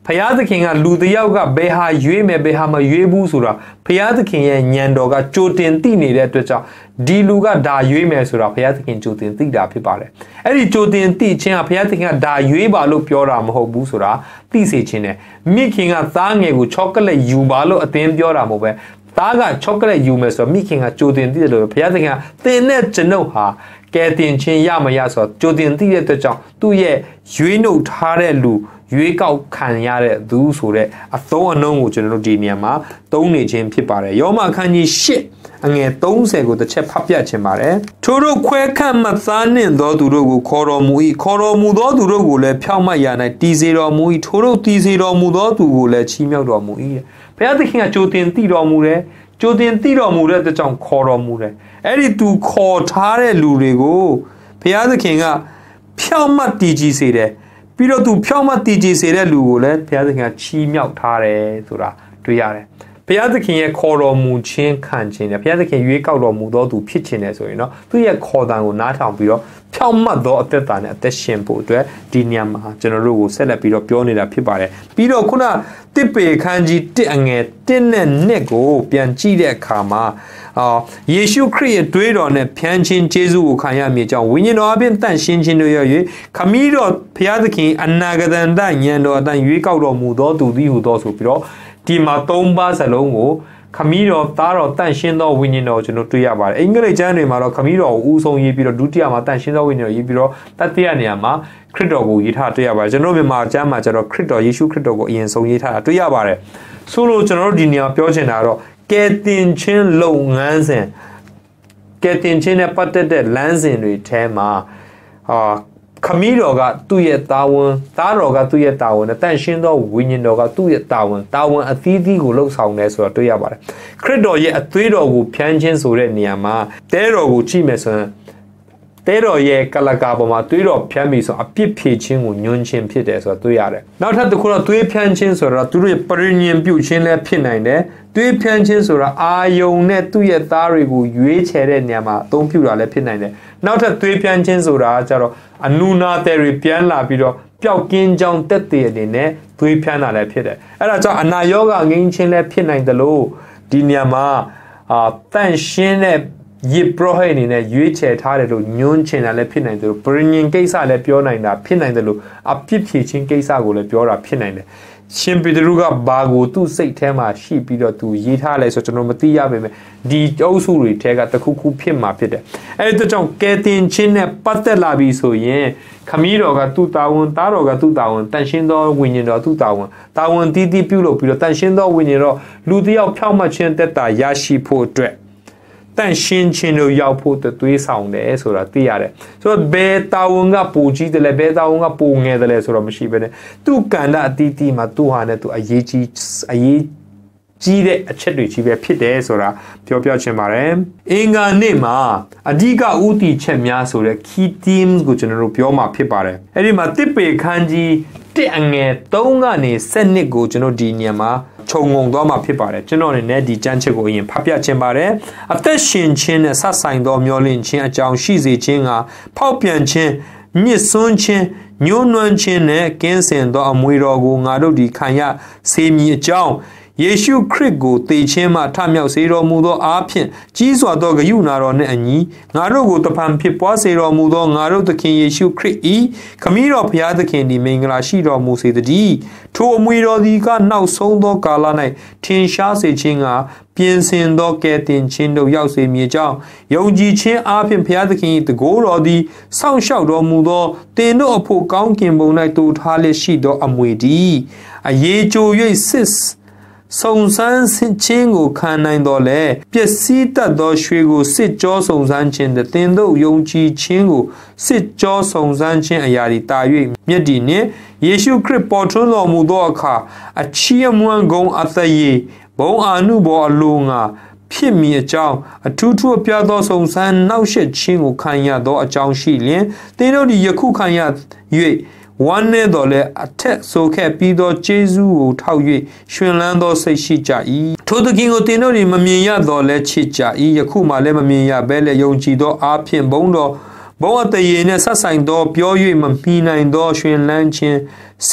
ဖျားသခင်ကလူတယောက်ကဘယ်ဟာရွေးမယ်ဘယ်ဟာမရွေးဘူးဆိုတာဖျားသခင်ရဲ့ဉာဏ်တော်ကကြိုတင်သိနေတဲ့အတွက်ကြောင့်ဒီလူကဒါရွေးမယ်ဆိုတာဖျားသခင်ကြိုတင်သိတာဖြစ်ပါတယ်အဲ့ဒီကြိုတင်သိခြင်းကဖျားသခင်ကဒါရွေးပါလို့ပြောတာမဟုတ်ဘူးဆိုတာသိစေခြင်းနဲ့မိခင်ကသားငယ်ကိုချောကလက်ယူပါလို့အသင်ပြောတာမဟုတ်ပဲသားကချောကလက်ယူမယ်ဆိုတော့မိခင်ကကြိုတင်သိတယ်လို့ဘုရားသခင်ကသင်နဲ့ကျွန်ုပ်ဟာကဲတင်ခြင်းရမရဆိုတော့ကြိုတင်သိတဲ့အတွက်ကြောင့်သူ့ရဲ့ရွေးနှုတ်ထားတဲ့လူရွေးကောက်ခံရတဲ့သူဆိုတဲ့အသုံးအနှုန်းကိုကျွန်တော်တို့ဒီနေရာမှာသုံးနေခြင်းဖြစ်ပါတယ်ယောမအခန်းကြီး၈အငယ်၃၀ကိုတစ်ချက်ဖတ်ပြခြင်းပါတယ်ထိုတို့ခွဲခန့်မှသားနှင့်သောသူတို့ကိုခေါ်တော်မူ၏ခေါ်တော်မူသောသူတို့ကိုလည်းဖြောင့်မတ်ရာ၌တည်စေတော်မူ၏ထိုတို့တည်စေတော်မူသောသူကိုလည်းချီးမြှောက်တော်မူ၏ဘုရားသခင်ကကြိုတင်သိတော်မူတယ်ကြိုတင်သိတော်မူတဲ့အတွက်ကြောင့်ခေါ်တော်မူတယ်အဲ့ဒီသူခေါ်ထားတဲ့လူတွေကိုဘုရားသခင်ကဖြောင့်မတ်တည်ကြည်စေတယ်ပြီးတော့သူဖြောင့်မတ်တည်ကြည်စေတဲ့လူကိုလည်းဘုရားသခင်ကချီးမြှောက်ထားတယ်ဆိုတာတွေ့ရတယ်ဘုရားသခင်ရဲ့ခေါ်တော်မူခြင်းခံခြင်းနဲ့ဘုရားသခင်ရွေးကောက်တော်မူသောသူဖြစ်ခြင်းနဲ့ဆိုရင်တော့သူရဲ့ခေါ်တန်ကိုနားထောင်ပြီးတော့ဖြောင့်မတ်သောအသက်တာနဲ့အသက်ရှင်ဖို့အတွက်ဒီညမှာကျွန်တော်တို့ကိုဆက်လက်ပြီးတော့ပြောနေတာဖြစ်ပါတယ်ပြီးတော့ခုနတစ်ပေခန်းကြီးတစ်အငယ်တစ်နဲ့နှစ်ကိုပြန်ကြည့်တဲ့အခါမှာအာယေရှုခရစ်ရဲ့တွေးတော်နဲ့ဖြန်းခြင်းကျေးဇူးကိုခံရမည်ကြောင့်ဝိညာဉ်တော်အပြင်တန့်ရှင်းခြင်းတို့ရ၍ခမည်းတော်ဘုရားသခင်အနာဂတန်တဉာဏ်တော်အတိုင်းရွေးကောက်တော်မူသောသူသည်ဟူသောဆိုပြီးတော့ဒီမှာသုံးပါးစလုံးကိုခမည်းတော်သားတော်တန့်ရှင်းသောဝိညာဉ်တော်ကျွန်တော်တွေ့ရပါတယ်အင်္ဂလိပ်ကျမ်းတွေမှာတော့ခမည်းတော်ကိုဦးဆုံးရေးပြီးတော့ဒုတိယမှာတန့်ရှင်းသောဝိညာဉ်တော်ရေးပြီးတော့တတိယနေရာမှာခရစ်တော်ကိုရေးထားတွေ့ရပါတယ်ကျွန်တော်မြန်မာကျမ်းမှာကျတော့ခရစ်တော်ယေရှုခရစ်တော်ကိုအရင်ဆုံးရေးထားတာတွေ့ရပါတယ်ဆိုလို့ကျွန်တော်တို့ဒီနေရာပြောချင်တာတော့ကယ်တင်ခြင်းလုပ်ငန်းစဉ်ကယ်တင်ခြင်းနဲ့ပတ်သက်တဲ့လမ်းစဉ်တွေထဲမှာအာခမည်းတော်ကသူ့ရဲ့တာဝန်သားတော်ကသူ့ရဲ့တာဝန်နဲ့တန်ရှင်းသောဝိညာဉ်တော်ကသူ့ရဲ့တာဝန်တာဝန်အသီးသီးကိုလှုပ်ဆောင်တယ်ဆိုတော့တွေ့ရပါတယ်ခရစ်တော်ရဲ့အသွေးတော်ကိုဖြန်းခြင်းဆိုတဲ့နေရာမှာတဲတော်ကိုကြည့်မယ်ဆိုရင်တဲတော်ရဲ့ကလကာပေါ်မှာသွေးတော်ဖြန်းပြီဆိုအပြစ်ဖြေခြင်းကိုညွှန်းခြင်းဖြစ်တယ်ဆိုတော့တွေ့ရတယ်နောက်ထပ်တစ်ခုတော့သွေးဖြန်းခြင်းဆိုတော့သူတို့ရဲ့ပရိညင်ပြုခြင်းလည်းဖြစ်နိုင်တယ်သွေးဖြန်းခြင်းဆိုတာအာယုံနဲ့သူ့ရဲ့သားတွေကိုရွေးချယ်တဲ့နေရာမှာအသုံးပြုတာလည်းဖြစ်နိုင်တယ်နောက်ထပ်သွေးဖြန်းခြင်းဆိုတာကျတော့အနုနာတဲ့တွေပြန်လာပြီးတော့ပျောက်ကင်းကြောင်းတက်တဲ့အနေနဲ့သွေးဖြန်းတာလည်းဖြစ်တယ်အဲ့ဒါကြောင့်အနာရောဂါငြိမ်းခြင်းလည်းဖြစ်နိုင်တယ်လို့ဒီနေရာမှာအာတန့်ရှင်းတဲ့ယေဘရဟိအနေနဲ့ရွေးချယ်ထားတယ်လို့ညွှန်းချင်တာလည်းဖြစ်နိုင်တယ်လို့ပရိညင်ကိစ္စလည်းပြောနိုင်တာဖြစ်နိုင်တယ်လို့အပြစ်ဖြေခြင်းကိစ္စကိုလည်းပြောတာဖြစ်နိုင်တယ်ရှင်ပေတရုကဘာကိုသူ့စိတ်ထဲမှာရှိပြီးတော့သူရေးထားလဲဆိုကျွန်တော်မသိရပါမယ်ဒီအုပ်စုတွေထဲကတစ်ခုခုဖြစ်မှာဖြစ်တယ်အဲ့ဒါကြောင့်ကယ်တင်ခြင်းနဲ့ပတ်သက်လာပြီဆိုရင်ခမည်းတော်ကသူ့တာဝန်သားတော်ကသူ့တာဝန်တန်ရှင်းသောဝိညာဉ်တော်သူ့တာဝန်တာဝန်တည်တည်ပြုလုပ်ပြီးတော့တန်ရှင်းသောဝိညာဉ်တော်လူတစ်ယောက်ဖြောင့်မတ်ခြင်းတက်တာရရှိဖို့အတွက်တန်ရှင်းခြင်းတို့ရောက်ဖို့သွေးဆောင်တယ်ဆိုတာသိရတယ်ဆိုတော့ဘယ်တာဝန်ကပူကြီးတယ်လဲဘယ်တာဝန်ကပူငယ်တယ်လဲဆိုတော့မရှိဘဲနဲ့သူ့ကန္တာအတီးတီးမှာသူ့ဟာနဲ့သူအရေးကြီးအရေးကြီးတဲ့အချက်တွေကြီးပဲဖြစ်တယ်ဆိုတာပြောပြချင်ပါတယ်အင်္ဂါနေ့မှာအဓိကဥတီချက်များဆိုတဲ့ key themes ကိုကျွန်တော်တို့ပြောမှာဖြစ်ပါတယ်အဲ့ဒီမှာတစ်ပေခန်းကြီးတစ်အငယ်သုံးကနေ၁၂ကိုကျွန်တော်ဒီညမှာခြုံငုံသွားမှာဖြစ်ပါတယ်ကျွန်တော်အနေနဲ့ဒီကြမ်းချက်ကိုအရင်ဖတ်ပြခြင်းပါတယ်အသက်ရှင်ခြင်းနဲ့ဆက်ဆိုင်သောမျောလင့်ခြင်းအကြောင်းရှိစေခြင်းကဖောက်ပြန်ခြင်းညှစ်စွန်းခြင်းညှိုးနွမ်းခြင်းနဲ့ကင်းစင်သောအမွေတော်ကိုငါတို့ဒီခံရစေမည်အကြောင်းယေရှုခရစ်ကိုတည်ခြင်းမှထမြောက်စေတော်မူသောအားဖြင့်ကြီးစွာသောဂရုဏာတော်နှင့်အညီငါတို့ကိုတဖန်ဖြစ်ပွားစေတော်မူသောငါတို့သခင်ယေရှုခရစ်၏ခမည်းတော်ဘုရားသခင်သည်မင်္ဂလာရှိတော်မူစေတည်းထိုအမွေတော်သည်ကနောက်ဆုံးသောကာလ၌ထင်ရှားစေခြင်းကပြင်ဆင်သောကယ်တင်ခြင်းတို့ရောက်စေမည်ကြောင်းယုံကြည်ခြင်းအားဖြင့်ဘုရားသခင်၏တကိုးတော်သည်စောင့်ရှောက်တော်မူသောတင်တို့အဖို့ကောင်းကင်ဘုံ၌တူထားလျက်ရှိသောအမွေတည်းအရေးကြို၍စစ်စုံစမ်းခြင်းကိုခံနိုင်တော်လဲပျက်စီးတတ်သောရွှေကိုစစ်ကြောစုံစမ်းခြင်းတဲ့တင်တို့ယုံကြည်ခြင်းကိုစစ်ကြောစုံစမ်းခြင်းအရာတွေတာ၍မြတ်ဒီနှင့်ယေရှုခရစ်ပေါ်ထွန်းတော်မူသောအခါအချီးအမွမ်းဂုဏ်အသရေဘုံအာနုဘောအလိုငါဖြစ်မည်အကြောင်းအထူးထူးအပြားသောစုံစမ်းနှောက်ယှက်ခြင်းကိုခံရသောအကြောင်းရှိလျင်တင်တို့သည်ယခုခံရ၍ဝမ်းနဲ့တော်လဲအထက်ဆိုခဲ့ပြီးသောကျေးဇူးကိုထောက်၍ရှင်လန်းသောစိတ်ရှိကြ၏ထိုသခင်ကိုတင်တို့သည်မမြင်ရတော်လဲချစ်ကြ၏ယခုမှလည်းမမြင်ရဘဲလဲယုံကြည်သောအားဖြင့်ဘုံတော်ဘုံအတရေနှင့်ဆက်ဆိုင်သောပြော၍မမီနိုင်သောရှင်လန်းခြင်းစိတ်နှင့်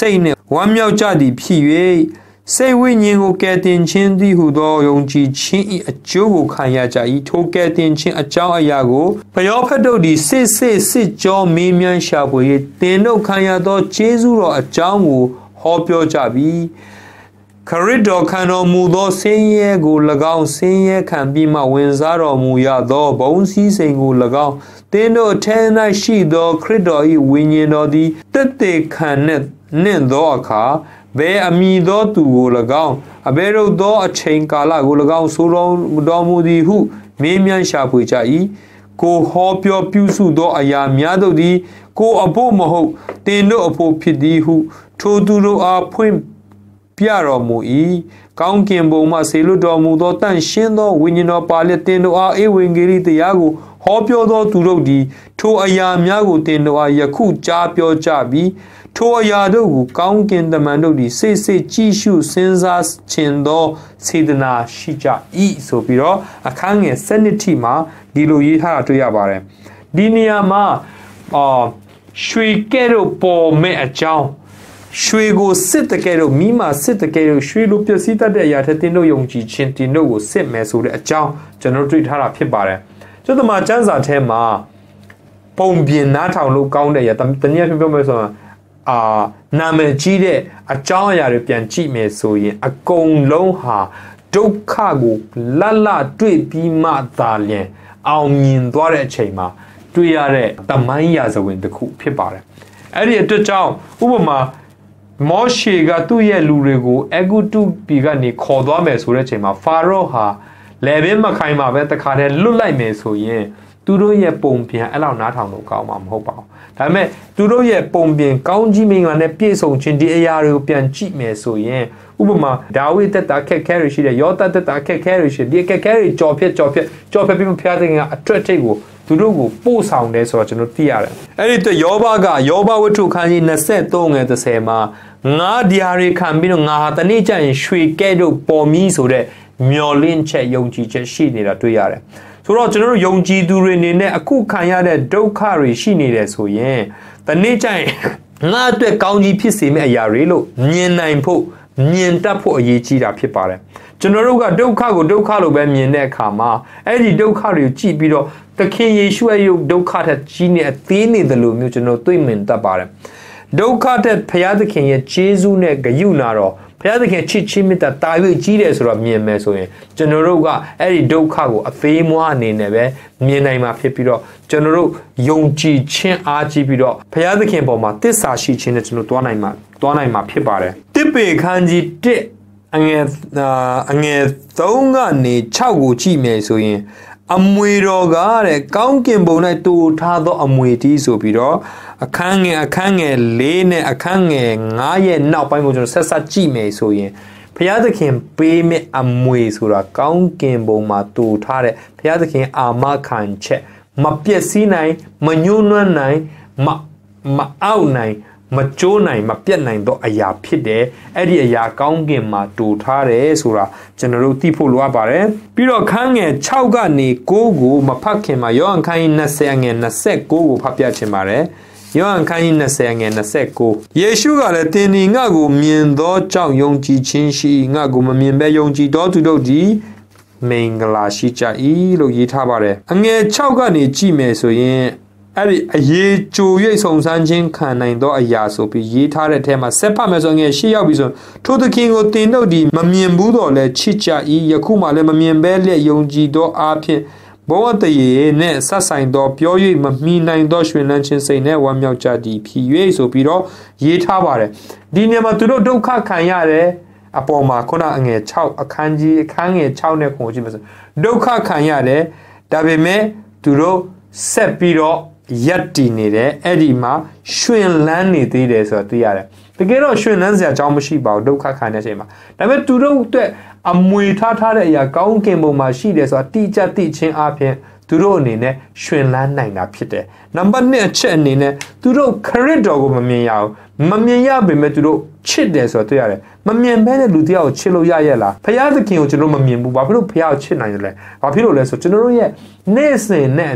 ဝမ်းမြောက်ကြသည်ဖြစ်၍စိတ်ဝိညာဉ်ကိုကယ်တင်ခြင်းသည်ဟုသောယုံကြည်ခြင်း၏အကျိုးကိုခံရကြ၏ထိုကယ်တင်ခြင်းအကြောင်းအရာကိုပရောဖက်တို့သည်စစ်စစ်စစ်ကြောမေးမြန်းရှာဖွေ၍တင်တို့ခံရသောကျေးဇူးတော်အကြောင်းကိုဟောပြောကြပြီခရစ်တော်ခံတော်မူသောဆင်းရဲကို၎င်းဆင်းရဲခံပြီးမှဝင်စားတော်မူရသောဘုံစည်းစိမ်ကို၎င်းတင်တို့အထက်၌ရှိသောခရစ်တော်၏ဝိညာဉ်တော်သည်တက်တဲ့ခံနှင့်သောအခါဘယ်အမိသောသူကို၎င်းအဘယ်တို့သောအချိန်ကာလကို၎င်းဆိုတော်မူသည်ဟုမေးမြန်းရှာဖွေကြ၏ကိုဟောပြောပြုစုသောအရာများတို့သည်ကိုအဖို့မဟုတ်တင်တို့အဖို့ဖြစ်သည်ဟုထိုသူတို့အားဖွင့်ပြတော်မူ၏ကောင်းကင်ဘုံမှဆေလွတ်တော်မူသောတန်ရှင်းသောဝိညာဉ်တော်ပါလက်တင်တို့အားဧဝံဂေလိတရားကိုဟောပြောသောသူတို့သည်ထိုအရာများကိုတင်တို့အားယခုကြားပြောကြပြီးထိုအရာတို့ကိုကောင်းကင်တမန်တို့သည်စိတ်စိတ်ကြည့်ရှုစဉ်းစားခြင်းသောစေတနာရှိကြ၏ဆိုပြီးတော့အခန်းငယ်စနစ်ထိမှာဒီလိုရေးထားတာတွေ့ရပါတယ်ဒီနေရာမှာအာရွှေကဲ့သို့ပေါ်မဲ့အကြောင်းရွှေကိုစစ်တကယ်တော့မိမစစ်တကယ်တော့ရွှေလိုပျက်စီးတတ်တဲ့အရာထက်တင်တို့ယုံကြည်ခြင်းတင်တို့ကိုစစ်မယ်ဆိုတဲ့အကြောင်းကျွန်တော်တွေ့ထားတာဖြစ်ပါတယ်ကျတော့မှကျမ်းစာထဲမှာပုံပြင်နားထောင်လို့ကောင်းတဲ့အရာတနည်းပြောမယ်ဆိုရင်အာနာမည်ကြီးတဲ့အကြောင်းအရာတွေပြန်ကြည့်မယ်ဆိုရင်အကုန်လုံးဟာဒုက္ခကိုလတ်လတွေ့ပြီးမှသာလျှင်အောင်မြင်သွားတဲ့အချိန်မှာတွေ့ရတဲ့တမိုင်းရာဇဝင်တစ်ခုဖြစ်ပါတယ်အဲ့ဒီအတွက်ကြောင့်ဥပမာမောရှေကသူ့ရဲ့လူတွေကိုအဂုတုပြည်ကနေခေါ်သွားမယ်ဆိုတဲ့အချိန်မှာဖာရောဟာလေဘင်းမခိုင်မှာပဲတခါတည်းလွတ်လိုက်မယ်ဆိုရင်သူတို့ရဲ့ပုံပြင်အဲ့လောက်နားထောင်လို့ကောင်းမှာမဟုတ်ပါဘူးဒါပေမဲ့သူတို့ရဲ့ပုံပြင်ကောင်းကြီးမင်္ဂလာနဲ့ပြည့်စုံခြင်းဒီအရာတွေကိုပြန်ကြည့်မယ်ဆိုရင်ဥပမာဒါဝိဒ်တက်တာခက်ခဲရရှိတဲ့ယောသတက်တာခက်ခဲရရှိဒီခက်ခဲရကြော်ဖြစ်ကြော်ဖြစ်ကြော်ဖြစ်ပြီးမဖျားတဲ့ကအထွက်ထိတ်ကိုသူတို့ကိုပို့ဆောင်တယ်ဆိုတော့ကျွန်တော်သိရတယ်အဲ့ဒီတော့ယောဘကယောဘဝတ္ထုခန်းကြီး၂၃ငယ်၃၀မှာငါဒီဟာတွေခံပြီးတော့ငါဟာတနေ့ကျရင်ရွှေကဲ့သို့ပေါ်မီးဆိုတဲ့မျော်လင့်ချက်ယုံကြည်ချက်ရှိနေတာတွေ့ရတယ်ဆိုတော့ကျွန်တော်တို့ယုံကြည်သူတွေအနေနဲ့အခုခံရတဲ့ဒုက္ခတွေရှိနေတယ်ဆိုရင်တနေ့ကျရင်ငါအတွက်ကောင်းကြီးဖြစ်စေမယ့်အရာတွေလို့မြင်နိုင်ဖို့မြင်တတ်ဖို့အရေးကြီးတာဖြစ်ပါတယ်ကျွန်တော်တို့ကဒုက္ခကိုဒုက္ခလို့ပဲမြင်တဲ့အခါမှာအဲ့ဒီဒုက္ခတွေကိုကြည့်ပြီးတော့သခင်ယေရှုရဲ့ဒုက္ခထက်ကြီးနေအသေးနေတယ်လို့မျိုးကျွန်တော်တွေ့မြင်တတ်ပါတယ်ဒုက္ခတဲ့ဘုရားသခင်ရဲ့ခြေဆုနဲ့ဂရုနာတော့ဘုရားသခင်ချစ်ချင်းမေတ္တာတာ၍ကြီးတယ်ဆိုတော့မြင်မယ်ဆိုရင်ကျွန်တော်တို့ကအဲ့ဒီဒုက္ခကိုအသေးမွားအနေနဲ့ပဲမြင်နိုင်မှာဖြစ်ပြီးတော့ကျွန်တော်တို့ယုံကြည်ခြင်းအားကြီးပြီးတော့ဘုရားသခင်ပေါ်မှာသစ္စာရှိခြင်းနဲ့ကျွန်တော်တွားနိုင်မှာတွားနိုင်မှာဖြစ်ပါတယ်တစ်ပေခန်းကြီးတစ်အငယ်အငယ်သုံးကနေ၆ကိုကြည့်မယ်ဆိုရင်အမွေတော်ကတဲ့ကောင်းကင်ဘုံ၌တူထားသောအမွေတီးဆိုပြီးတော့အခန်းငယ်အခန်းငယ်၄နဲ့အခန်းငယ်၅ရဲ့နောက်ပိုင်းကိုကျွန်တော်ဆက်ဆက်ကြည့်မယ်ဆိုရင်ဘုရားသခင်ပေးမဲ့အမွေဆိုတာကောင်းကင်ဘုံမှာတူထားတဲ့ဘုရားသခင်အာမခံချက်မပျက်စီးနိုင်မညှိုးနွမ်းနိုင်မမအောက်နိုင်မကျိုးနိုင်မပြတ်နိုင်သောအရာဖြစ်တယ်အဲ့ဒီအရာကောင်းကင်မှာတူထားတယ်ဆိုတာကျွန်တော်တို့သိဖို့လိုအပ်ပါတယ်ပြီးတော့ခန်းငယ်၆ကနေ၉ကိုမဖတ်ခင်မှာယောဟန်ခန်းကြီး၂၀အငယ်၂၉ကိုဖတ်ပြချင်ပါတယ်ယောဟန်ခန်းကြီး၂၀အငယ်၂၉ယေရှုကလည်းသင်ဒီငါ့ကိုမြင်သောကြောင့်ယုံကြည်ခြင်းရှိငါ့ကိုမမြင်ဘဲယုံကြည်တော်သူတို့သည်မင်္ဂလာရှိကြ၏လို့ရေးထားပါတယ်အငယ်၆ကနေကြည့်မယ်ဆိုရင်အဲ့ဒီအရေးကြို၍စုံစမ်းခြင်းခံနိုင်သောအရာဆိုပြီးရေးထားတဲ့အထဲမှာဆက်ဖတ်မယ်ဆိုရင်ရှေ့ရောက်ပြီဆိုထိုသခင်ကိုတင်တို့ဒီမမြင်ဘူးတော့လဲချစ်ကြ၏ယခုမှလည်းမမြင်ဘဲလျက်ယုံကြည်သောအားဖြင့်ဘဝတရေနဲ့ဆက်ဆိုင်သောပြော၍မမီနိုင်သောရွှင်လန်းခြင်းစိတ်နဲ့ဝမ်းမြောက်ကြသည်ဖြစ်၍ဆိုပြီးတော့ရေးထားပါတယ်ဒီနေရာမှာသူတို့ဒုက္ခခံရတယ်အပေါ်မှာခုနအငယ်၆အခန်းကြီးအခန်းငယ်၆နဲ့ကိုကြည့်ပါစို့ဒုက္ခခံရတယ်ဒါပေမဲ့သူတို့ဆက်ပြီးတော့ရက်တည်နေတယ်အဲ့ဒီမှာရွှင်လန်းနေသေးတယ်ဆိုတော့သိရတယ်တကယ်တော့ရွှင်လန်းစရာအကြောင်းမရှိပါဘူးဒုက္ခခံတဲ့အချိန်မှာဒါပေမဲ့သူတို့အတွက်အမွေထားထားတဲ့အရာကောင်းကင်ဘုံမှာရှိတယ်ဆိုတာတိကျသိချင်းအပြင်သူတို့အနေနဲ့ရွှင်လန်းနိုင်တာဖြစ်တယ်နံပါတ်၂အချက်အနေနဲ့သူတို့ခရစ်တော်ကိုမမြင်ရဘူးမမြင်ရပေမဲ့သူတို့ချစ်တယ်ဆိုတော့တွေ့ရတယ်မမြင်ဘဲနဲ့လူတစ်ယောက်ကိုချစ်လို့ရရဲ့လားဖခင်သခင်ကိုကျွန်တော်မမြင်ဘူးဘာဖြစ်လို့ဖခင်ကိုချစ်နိုင်တယ်လဲဘာဖြစ်လို့လဲဆိုကျွန်တော်တို့ရဲ့နေ့စဉ်နဲ့အမျှ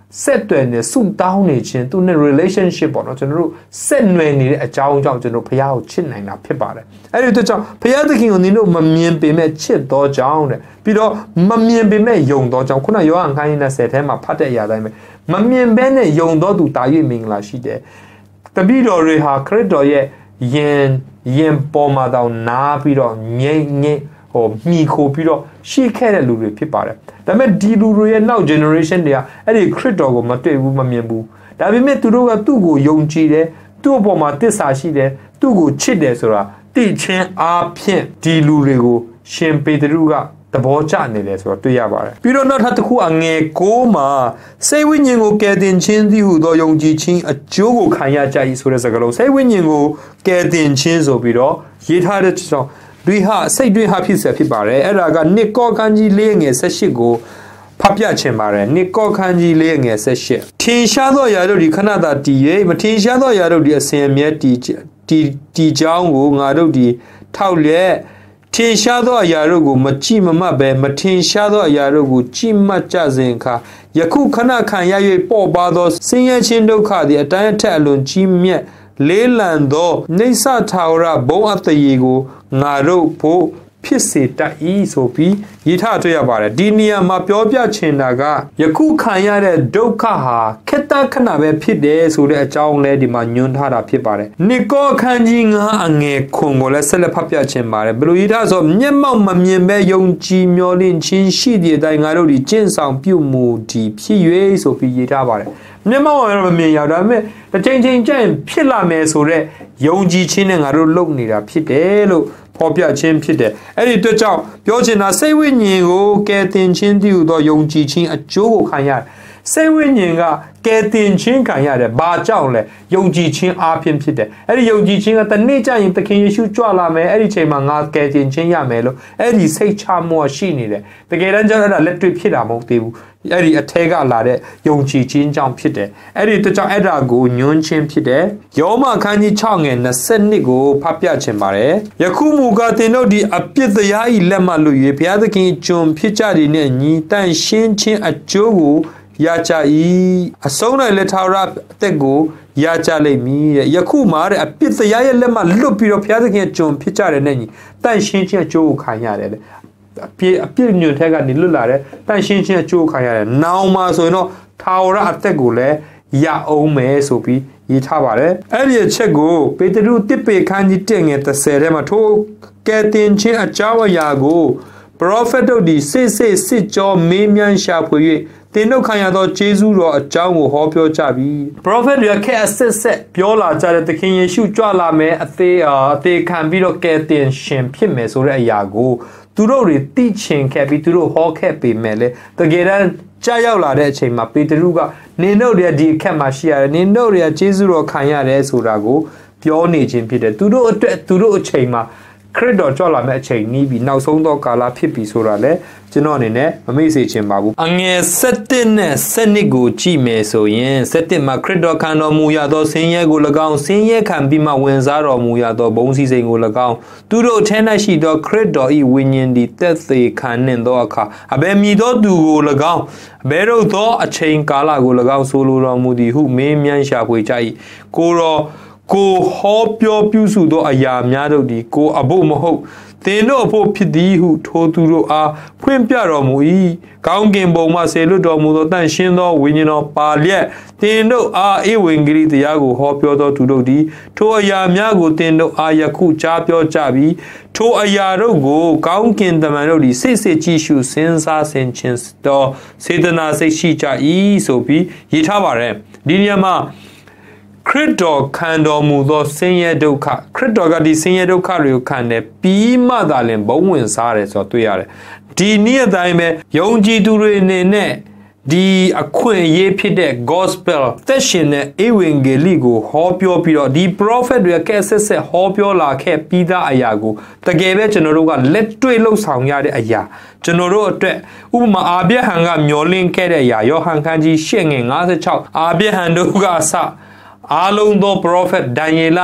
set တွေနဲ့စုတောင်းနေခြင်းသူနဲ့ relationship ပေါ့နော်ကျွန်တော်တို့ set နွယ်နေတဲ့အကြောင်းကြောင့်ကျွန်တော်ဖခင်ကိုချစ်နိုင်တာဖြစ်ပါတယ်အဲ့ဒီအတွက်ကြောင့်ဖခင်သခင်ကိုနင်တို့မမြင်ပေမဲ့ချစ်တော်ကြောင်းတဲ့ပြီးတော့မမြင်ပေမဲ့ယုံတော်ကြောင့်ခုနယောဟန်ခန်းကြီးနှစ်ဆယ်ထဲမှာဖတ်တဲ့အရာတိုင်းပဲမမြင်ဘဲနဲ့ယုံတော်သူတာ၍မင်္ဂလာရှိတယ်တပည့်တော်တွေဟာခရစ်တော်ရဲ့ယင်ယင်ပေါ်မှာတောင်နားပြီးတော့ငြိမ့်ငြိမ့်ဟိုမိခိုပြီးတော့ရှိခဲ့တဲ့လူတွေဖြစ်ပါတယ်ဒါပေမဲ့ဒီလူတွေရဲ့နောက် generation တွေကအဲ့ဒီခရစ်တော်ကိုမတွေ့ဘူးမမြင်ဘူးဒါပေမဲ့သူတို့ကသူ့ကိုယုံကြည်တယ်သူ့အပေါ်မှာတစ္ဆာရှိတယ်သူ့ကိုချစ်တယ်ဆိုတာသိချင်းအားဖြင့်ဒီလူတွေကိုရှင်ပေတရုကသဘောကျနေတယ်ဆိုတော့တွေ့ရပါတယ်ပြီးတော့နောက်ထပ်တစ်ခုအငယ်ကိုမှာစိတ်ဝိညာဉ်ကိုကယ်တင်ခြင်းသည်ဟုသောယုံကြည်ခြင်းအကျိုးကိုခံရကြ၏ဆိုတဲ့စကားလုံးစိတ်ဝိညာဉ်ကိုကယ်တင်ခြင်းဆိုပြီးတော့ရေးထားတဲ့ကြောင့်တွေဟာစိတ်တွေဟာဖြစ်ဆက်ဖြစ်ပါတယ်အဲ့ဒါကနစ်ကောခန်းကြီးလေးငယ်၁၈ကိုဖတ်ပြချင်ပါတယ်နစ်ကောခန်းကြီးလေးငယ်၁၈ထင်ရှားသောအရာတို့ဒီခဏသာတည်၍မထင်ရှားသောအရာတို့ဒီအစဉ်အမြဲတည်တည်တည်ကြောင်းကိုငါတို့ဒီထောက်လျက်ထင်ရှားသောအရာတို့ကိုမကြည့်မမှတ်ပဲမထင်ရှားသောအရာတို့ကိုကြည့်မှတ်ကြစဉ်အခါယခုခဏခံရ၍ပေါ်ပါသောဆင်းရဲခြင်းဒုက္ခသည်အတိုင်းအထက်အလွန်ကြီးမြတ်လေးလံသောနေဆထာဝရဘုံအတရေကိုငါတို့ဖို့ဖြစ်စေတတ်၏ဆိုပြီးရေးထားတွေ့ရပါတယ်ဒီနေရာမှာပြောပြချင်တာကယခုခံရတဲ့ဒုက္ခဟာခေတ္တခဏပဲဖြစ်တယ်ဆိုတဲ့အကြောင်းလဲဒီမှာညွှန်းထားတာဖြစ်ပါတယ်နိကောခန်းကြီးငါအငယ်ခွန်ကိုလည်းဆက်လက်ဖတ်ပြချင်ပါတယ်ဘယ်လိုရေးထားဆိုမျက်မှောက်မမြင်ပဲယုံကြည်မျှော်လင့်ခြင်းရှိတဲ့အတိုင်းငါတို့ဒီကျင့်ဆောင်ပြုမှုဒီဖြစ်၍ဆိုပြီးရေးထားပါတယ်မျက်မှောက်ကတော့မမြင်ရဒါပေမဲ့တစ်ချိန်ချိန်ကျရင်ဖြစ်လာမယ်ဆိုတော့ယုံကြည်ခြင်းနဲ့ငါတို့လုပ်နေတာဖြစ်တယ်လို့ဖော်ပြခြင်းဖြစ်တယ်အဲ့ဒီအတွက်ကြောင့်ပြောချင်တာစိတ်ဝိညာဉ်ကိုကယ်တင်ခြင်းတည်ဟူသောယုံကြည်ခြင်းအကျိုးကိုခံရတယ်စိတ်ဝိညာဉ်ကကယ်တင်ခြင်းခံရတယ်ဘာကြောင့်လဲယုံကြည်ခြင်းအားဖြင့်ဖြစ်တယ်အဲ့ဒီယုံကြည်ခြင်းကတနေ့ကျရင်သခင်ယေရှုကြွလာမယ်အဲ့ဒီချိန်မှာငါကယ်တင်ခြင်းရမယ်လို့အဲ့ဒီစိတ်ချမှုရှိနေတယ်တကယ်တမ်းကျတော့အဲ့ဒါလက်တွေ့ဖြစ်တာမဟုတ်သေးဘူးအဲ့ဒီအထက်ကလာတဲ့ယုံကြည်ခြင်းကြောင့်ဖြစ်တယ်အဲ့ဒီအတွက်ကြောင့်အဲ့ဒါကိုညွှန်းခြင်းဖြစ်တယ်ယောမခန်းကြီး၆ငယ်၂၂ကိုဖတ်ပြခြင်းပါတယ်ယခုမူကားသင်တို့ဒီအပြစ်တရားဤလက်မှလွတ်၍ဘုရားသခင်ကျွန်ဖြစ်ကြသည်နှင့်ညီတန့်ရှင်းခြင်းအကျိုးကိုရကြ၏အဆုံး၌လက်ထာဝရအသက်ကိုရကြလိမ့်မည်တဲ့ယခုမှာတဲ့အပြစ်တရားရဲ့လက်မှလွတ်ပြီးတော့ဘုရားသခင်ကျွန်ဖြစ်ကြတယ်နဲ့ညီတန့်ရှင်းခြင်းအကျိုးကိုခံရတယ်လေအပြည့်အပြည့်ညွန့်ထက်ကနေလွတ်လာတဲ့တန့်ရှင်းခြင်းအကျိုးခံရတယ်။နောင်မှာဆိုရင်တော့ထာဝရအသက်ကိုလည်းရအောင်မယ်ဆိုပြီးရေးထားပါတယ်။အဲ့ဒီအချက်ကိုပေတရုတစ်ပေခန်းကြီးတစ်ငယ်တစ်ဆယ်ထဲမှာထိုကဲတင်ခြင်းအကြောင်းအရာကို prophet တို့ဒီစစ်စစ်စစ်ကြောမေးမြန်းရှာဖွေ၍တင်တို့ခံရသောဂျေဇုတော်အကြောင်းကိုဟောပြောကြပြီ။ prophet တွေခက်အစစ်စစ်ပြောလာကြတဲ့သခင်ယေရှုကြွလာမယ်အသေးအသေးခံပြီးတော့ကဲတင်ရှင်ဖြစ်မယ်ဆိုတဲ့အရာကိုသူတို့တွေတိချင်ခဲ့ပြီးသူတို့ဟောခဲ့ပေမဲ့လေတကယ်တမ်းကြာရောက်လာတဲ့အချိန်မှာပေတရုကနင်တို့တွေဒီအခက်မှာရှိရတယ်နင်တို့တွေကဂျေဇုတော်ခံရတယ်ဆိုတာကိုပြောနေခြင်းဖြစ်တယ်သူတို့အတွက်သူတို့အချိန်မှာခရစ်တော်ကြွလာမယ့်အချိန်နီးပြီးနောက်ဆုံးသောကာလဖြစ်ပြီဆိုတာလေကျွန်တော်အနေနဲ့မမေ့စေချင်ပါဘူးအငယ်၁၁နဲ့၁၂ကိုကြည့်မယ်ဆိုရင်၁၁မှာခရစ်တော်ခံတော်မူရသောဆင်းရဲကို၎င်းဆင်းရဲခံပြီးမှဝင်စားတော်မူရသောဘုံစည်းစိမ်ကို၎င်းသူတို့ထဲ၌ရှိသောခရစ်တော်၏ဝိညာဉ်သည်သက်သေခံနှင့်သောအခါအဘယ်မည်သောသူကို၎င်းအဘယ်တို့သောအချိန်ကာလကို၎င်းဆိုလိုတော်မူသည်ဟုမေးမြန်းရှာဖွေကြ၏ကိုတော်ကိုဟောပြောပြုစုသောအရာများတို့သည်ကိုအဖို့မဟုတ်သင်တို့အဖို့ဖြစ်သည်ဟုထိုသူတို့အားဖွင့်ပြတော်မူ၏ကောင်းကင်ဘုံမှဆေလွတ်တော်မူသောတန်ရှင်းသောဝိညာဉ်တော်ပါလျက်သင်တို့အားဧဝံဂေလိတရားကိုဟောပြောသောသူတို့သည်ထိုအရာများကိုသင်တို့အားယခုကြားပြောကြပြီးထိုအရာတို့ကိုကောင်းကင်တမန်တို့သည်စိတ်စိတ်ကြည့်ရှုစဉ်းစားဆင်ခြင်သောစေတနာစိတ်ရှိကြ၏ဆိုပြီးရေးထားပါတယ်ဒီနေရာမှာခရစ်တော်ခံတော်မူသောဆင်းရဲဒုက္ခခရစ်တော်ကဒီဆင်းရဲဒုက္ခတွေကိုခံတယ်ပြီးမှသာလျှင်ဘုံဝင်စားတယ်ဆိုတော့တွေ့ရတယ်ဒီနေ့အတိုင်းပဲယုံကြည်သူတွေအနေနဲ့ဒီအခွင့်အရေးဖြစ်တဲ့ gospel သက်ရှင်တဲ့ဧဝံဂေလိကိုဟောပြောပြီးတော့ဒီ prophet တွေကဲဆက်ဆက်ဟောပြောလာခဲ့ပြီးသားအရာကိုတကယ်ပဲကျွန်တော်တို့ကလက်တွေ့လှုပ်ဆောင်ရတဲ့အရာကျွန်တော်တို့အတွက်ဥပမာအာဗြဟံကမျောလင့်ခဲ့တဲ့အရာယောဟန်ခန်းကြီး၈ငယ်၅၆အာဗြဟံတို့ကအစအားလုံးသော prophet ဒံယေလ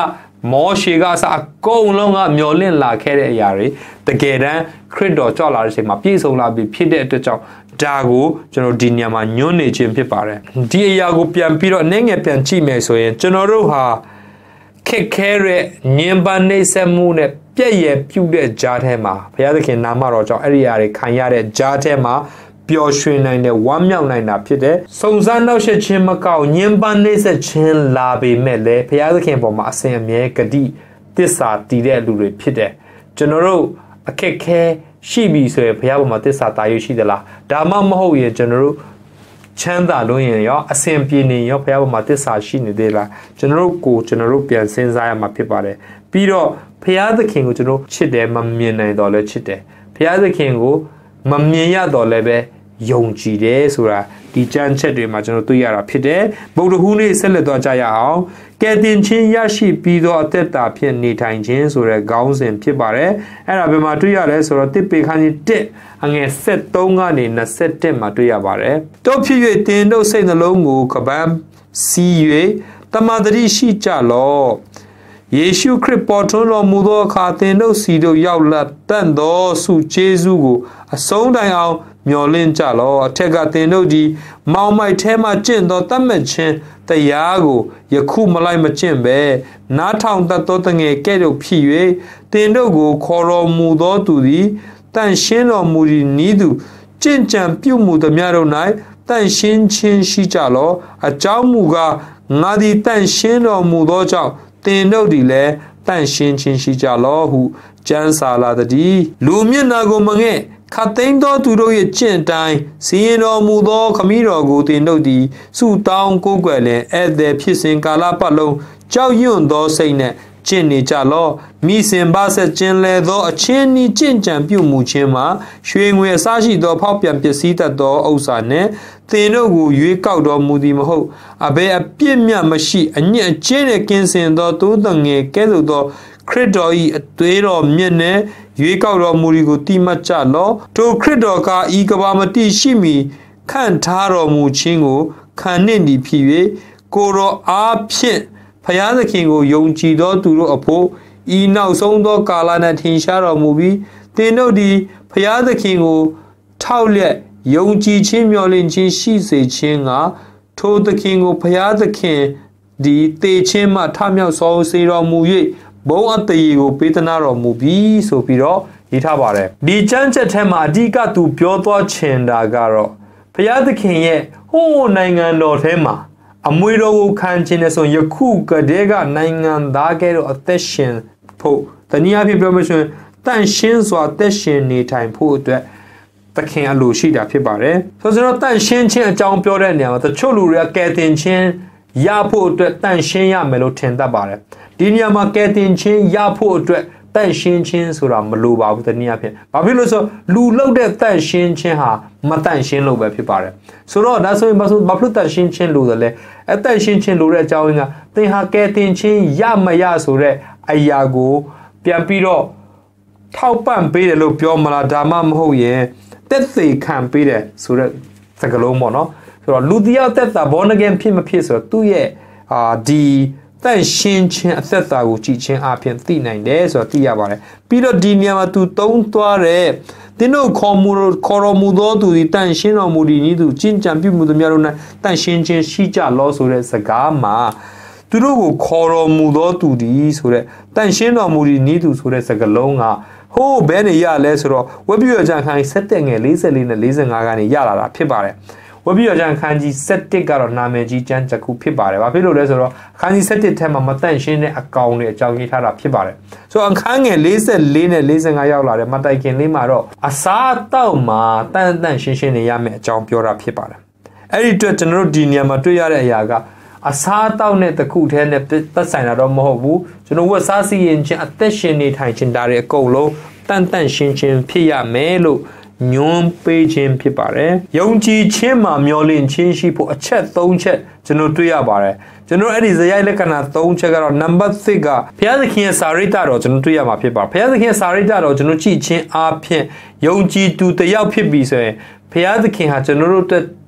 မောရှေကအစအကုန်လုံးကမျောလင့်လာခဲ့တဲ့အရာတွေတကယ်တမ်းခရစ်တော်ကြွလာတဲ့အချိန်မှာပြည့်စုံလာပြီဖြစ်တဲ့အတွက်ကြောင့်ဒါကိုကျွန်တော်ဒီညမှာညွှန်းနေခြင်းဖြစ်ပါတယ်ဒီအရာကိုပြန်ပြီးတော့အနေငယ်ပြန်ကြည့်မယ်ဆိုရင်ကျွန်တော်တို့ဟာခက်ခဲတဲ့ညင်ပန်းနေဆက်မှုနဲ့ပြည့်ရပြုတဲ့ကြားထဲမှာဘုရားသခင်နာမတော်ကြောင့်အဲ့ဒီအရာတွေခံရတဲ့ကြားထဲမှာပျော်ရွှင်နိုင်တဲ့ဝမ်းမြောက်နိုင်တာဖြစ်တဲ့စုံစမ်းနှောက်ယှက်ခြင်းမကောက်ညင်ပန်းနေဆက်ခြင်းလာပေမဲ့လည်းဘုရားသခင်ပေါ်မှာအစဉ်အမြဲဂတိသစ္စာတည်တဲ့လူတွေဖြစ်တယ်ကျွန်တော်တို့အခက်ခဲရှိပြီဆိုရင်ဘုရားပေါ်မှာသစ္စာတာရရှိသလားဒါမှမဟုတ်ရင်ကျွန်တော်တို့ချမ်းသာလို့ရင်ရောအစဉ်ပြေနေရောဘုရားပေါ်မှာသစ္စာရှိနေသေးလားကျွန်တော်တို့ကိုကျွန်တော်တို့ပြန်စဉ်းစားရမှာဖြစ်ပါတယ်ပြီးတော့ဘုရားသခင်ကိုကျွန်တော်ချစ်တယ်မမြင်နိုင်တော့လဲချစ်တယ်ဘုရားသခင်ကိုမမြင်ရတော့လည်းပဲယုံကြည်တယ်ဆိုတာဒီကြမ်းချက်တွေမှာကျွန်တော်တွေ့ရတာဖြစ်တယ်ဗုဒ္ဓဟူးနေ့ဆက်လက်သွားကြရအောင်ကယ်တင်ခြင်းရရှိပြီးသောအသက်တာဖြင့်နေထိုင်ခြင်းဆိုတဲ့ခေါင်းစဉ်ဖြစ်ပါတယ်အဲ့ဒါဘယ်မှာတွေ့ရလဲဆိုတော့တစ်ပေခန်းကြီးတစ်အငယ်ဆက်သုံးကနေ၂၁မှာတွေ့ရပါတယ်တို့ဖြစ်၍တင်တို့စိတ်နှလုံးကိုကပန်းစီး၍တမန်တတိရှိကြလော့ယေရှုခရစ်ပေါ်ထွန်းတော်မူသောအခါသင်တို့စီတို့ရောက်လာတတ်သောဆုကျေးဇူးကိုအဆုံးတိုင်အောင်မျှော်လင့်ကြလောအထက်ကသင်တို့ဒီမောင်မိုက်ထဲမှကျင့်သောတတ်မှတ်ခြင်းတရားကိုယခုမလိုက်မကျင့်ပဲနားထောင်တတ်သောတငယ်ကဲ့သို့ဖြစ်၍သင်တို့ကိုခေါ်တော်မူသောသူသည်တန်ရှင်းတော်မူသည်နည်းသူကျင့်ကြံပြုမှုသည်များတို့၌တန်ရှင်းခြင်းရှိကြလောအကြောင်းမူကားငါသည်တန်ရှင်းတော်မူသောကြောင့်သင်တို့သည်လည်းတန်ရှင်းခြင်းရှိကြလောဟုကျမ်းစာလာသည်လူမျက်နာကိုမငဲ့ခတ်သိမ်းသောသူတို့ရဲ့ကျင့်တိုင်းစီရင်တော်မူသောခမည်းတော်ကိုတင်တို့သည်စုတောင်းကိုးကွယ်လင်ဧည့်သည်ဖြစ်စဉ်ကာလပတ်လုံးကြောက်ရွံ့သောစိတ်နှင့်ကျင့်နေကြလောမိစဉ်ပါဆက်ခြင်းလဲသောအချင်းဤကျင့်ကြံပြုမှုခြင်းမှာရွှေငွေအစရှိသောဖောက်ပြန်ပစ္စည်းတတ်သောဥစ္စာနှင့်သင်တို့ကိုရွေးကောက်တော်မူသည်မဟုတ်အဘယ်အပြစ်မြတ်မရှိအညစ်အကြေးနှင့်ကင်းစင်သောသိုးတငယ်ကဲ့သို့သောခရစ်တော်၏အသွေးတော်မြင့်နှင့်ရွေးကောက်တော်မူသည်ကိုတိမှတ်ကြလောထိုခရစ်တော်ကဤကဘာမတိရှိမီခန့်ထားတော်မူခြင်းကိုခံနှင့်သည်ဖြစ်၍ကိုယ်တော်အားဖြင့်ဖျားသခင်ကိုယုံကြည်သောသူတို့အဖို့ဤနောက်ဆုံးသောကာလ၌ထင်ရှားတော်မူပြီးသင်တို့သည်ဖျားသခင်ကိုထောက်လျက်ယုံကြည်ခြင်းမျှော်လင့်ခြင်းရှိစေခြင်းကထိုသခင်ကိုဖျားသခင်ဒီတေခြင်းမှထမြောက်ဆောင်စေတော်မူ၍ဘုံအတရေကိုပေးသနာတော်မူပြီးဆိုပြီးတော့ရေးထားပါတယ်ဒီကျမ်းချက်ထဲမှာအဓိကသူပြောသွားချင်တာကတော့ဖျားသခင်ရဲ့ဟိုးနိုင်ငံတော်ထဲမှာအမွေတော်ကိုခံခြင်းနဲ့ဆိုယခုကတည်းကနိုင်ငံသားကဲတော့အသက်ရှင်ဖို့တနည်းအားဖြင့်ပြောမှဆိုရင်တန်ရှင်းစွာသက်ရှင်နေထိုင်ဖို့အတွက်သခင်အလိုရှိတာဖြစ်ပါတယ်ဆိုတော့တန်ရှင်းခြင်းအကြောင်းပြောတဲ့နေရာမှာတချို့လူတွေကကယ်တင်ခြင်းရဖို့အတွက်တန်ရှင်းရမယ်လို့ထင်တတ်ပါတယ်ဒီနေရာမှာကယ်တင်ခြင်းရဖို့အတွက်တန်ရှင်းခြင်းဆိုတာမလိုပါဘူးတနည်းအားဖြင့်ဘာဖြစ်လို့ဆိုလူလောက်တဲ့တန်ရှင်းခြင်းဟာမတန်ရှင်းလို့ပဲဖြစ်ပါတယ်ဆိုတော့ဒါဆိုရင်ဘာလို့ဘာဖြစ်တန်ရှင်းခြင်းလို့လဲအတန်ရှင်းခြင်းလို့တဲ့အကြောင်းရင်းကသင်ဟာကယ်တင်ခြင်းရမရဆိုတဲ့အရာကိုပြန်ပြီးတော့ထောက်ပံ့ပေးတယ်လို့ပြောမလားဒါမှမဟုတ်ရင်တက်သေးခံပေးတယ်ဆိုတဲ့စကားလုံးပေါ့နော်ဆိုတော့လူတရားတက်တာဘောနဂန်ဖြစ်မဖြစ်ဆိုတော့သူ့ရဲ့အာဒီတန်ရှင်းခြင်းအသက်တာကိုကြည်ချင်းအပြင်သိနိုင်တယ်ဆိုတော့သိရပါတယ်ပြီးတော့ဒီနေရာမှာသူသုံးသွားတဲ့သင်တို့ခေါ်မူခေါ်တော်မူသောသူဒီတန်ရှင်းတော်မူသည်နည်းသူကျင့်ကြံပြုမှုသူများတို့၌တန်ရှင်းခြင်းရှိကြလောဆိုတဲ့စကားမှာသူတို့ကိုခေါ်တော်မူသောသူဒီဆိုတဲ့တန်ရှင်းတော်မူသည်နည်းသူဆိုတဲ့စကားလုံးကဟိုးဘယ်နေရလဲဆိုတော့ဝက်ပြည့်ရကြခိုင်းဆက်တဲ့ငယ်၄၄နဲ့၄၅ကနေရလာတာဖြစ်ပါတယ်ဝက်ပြည့်ရကြခန်းကြီး၁၁ကတော့နာမည်ကြီးကျမ်းတစ်ခုဖြစ်ပါတယ်ဘာဖြစ်လို့လဲဆိုတော့ခန်းကြီး၁၁ထဲမှာမတန့်ရှင်းတဲ့အကောင်တွေအကြောင်းရေးထားတာဖြစ်ပါတယ်ဆိုတော့အခန်းငယ်၄၄နဲ့၄၅ရောက်လာတယ်မတိုင်ခင်လေးမှာတော့အစားတောက်မှာတန့်တန့်ရှင်းရှင်းနေရမယ်အကြောင်းပြောတာဖြစ်ပါတယ်အဲ့ဒီအတွက်ကျွန်တော်တို့ဒီနေရာမှာတွေ့ရတဲ့အရာကအစားတောက်နဲ့တခုထဲနဲ့သက်ဆိုင်တာတော့မဟုတ်ဘူးကျွန်တော်ဝက်စားစီရင်ခြင်းအသက်ရှင်နေထိုင်ခြင်းဒါတွေအကုန်လုံးတန့်တန့်ရှင်းရှင်းဖြစ်ရမယ်လို့ညွန်ပေးခြင်းဖြစ်ပါတယ်ယုံကြည်ခြင်းမှာမျှော်လင့်ခြင်းရှိဖို့အချက်၃ချက်ကျွန်တော်တွေ့ရပါတယ်ကျွန်တော်အဲ့ဒီဇယိုက်လက္ခဏာ၃ချက်ကတော့ number six ကဘုရားသခင်ရဲ့စာရိတ္တတော်ကျွန်တော်တွေ့ရမှာဖြစ်ပါဘုရားသခင်ရဲ့စာရိတ္တတော်ကျွန်တော်ကြည့်ခြင်းအားဖြင့်ယုံကြည်သူတယောက်ဖြစ်ပြီဆိုရင်ဘုရားသခင်ဟာကျွန်တော်တို့အတွက်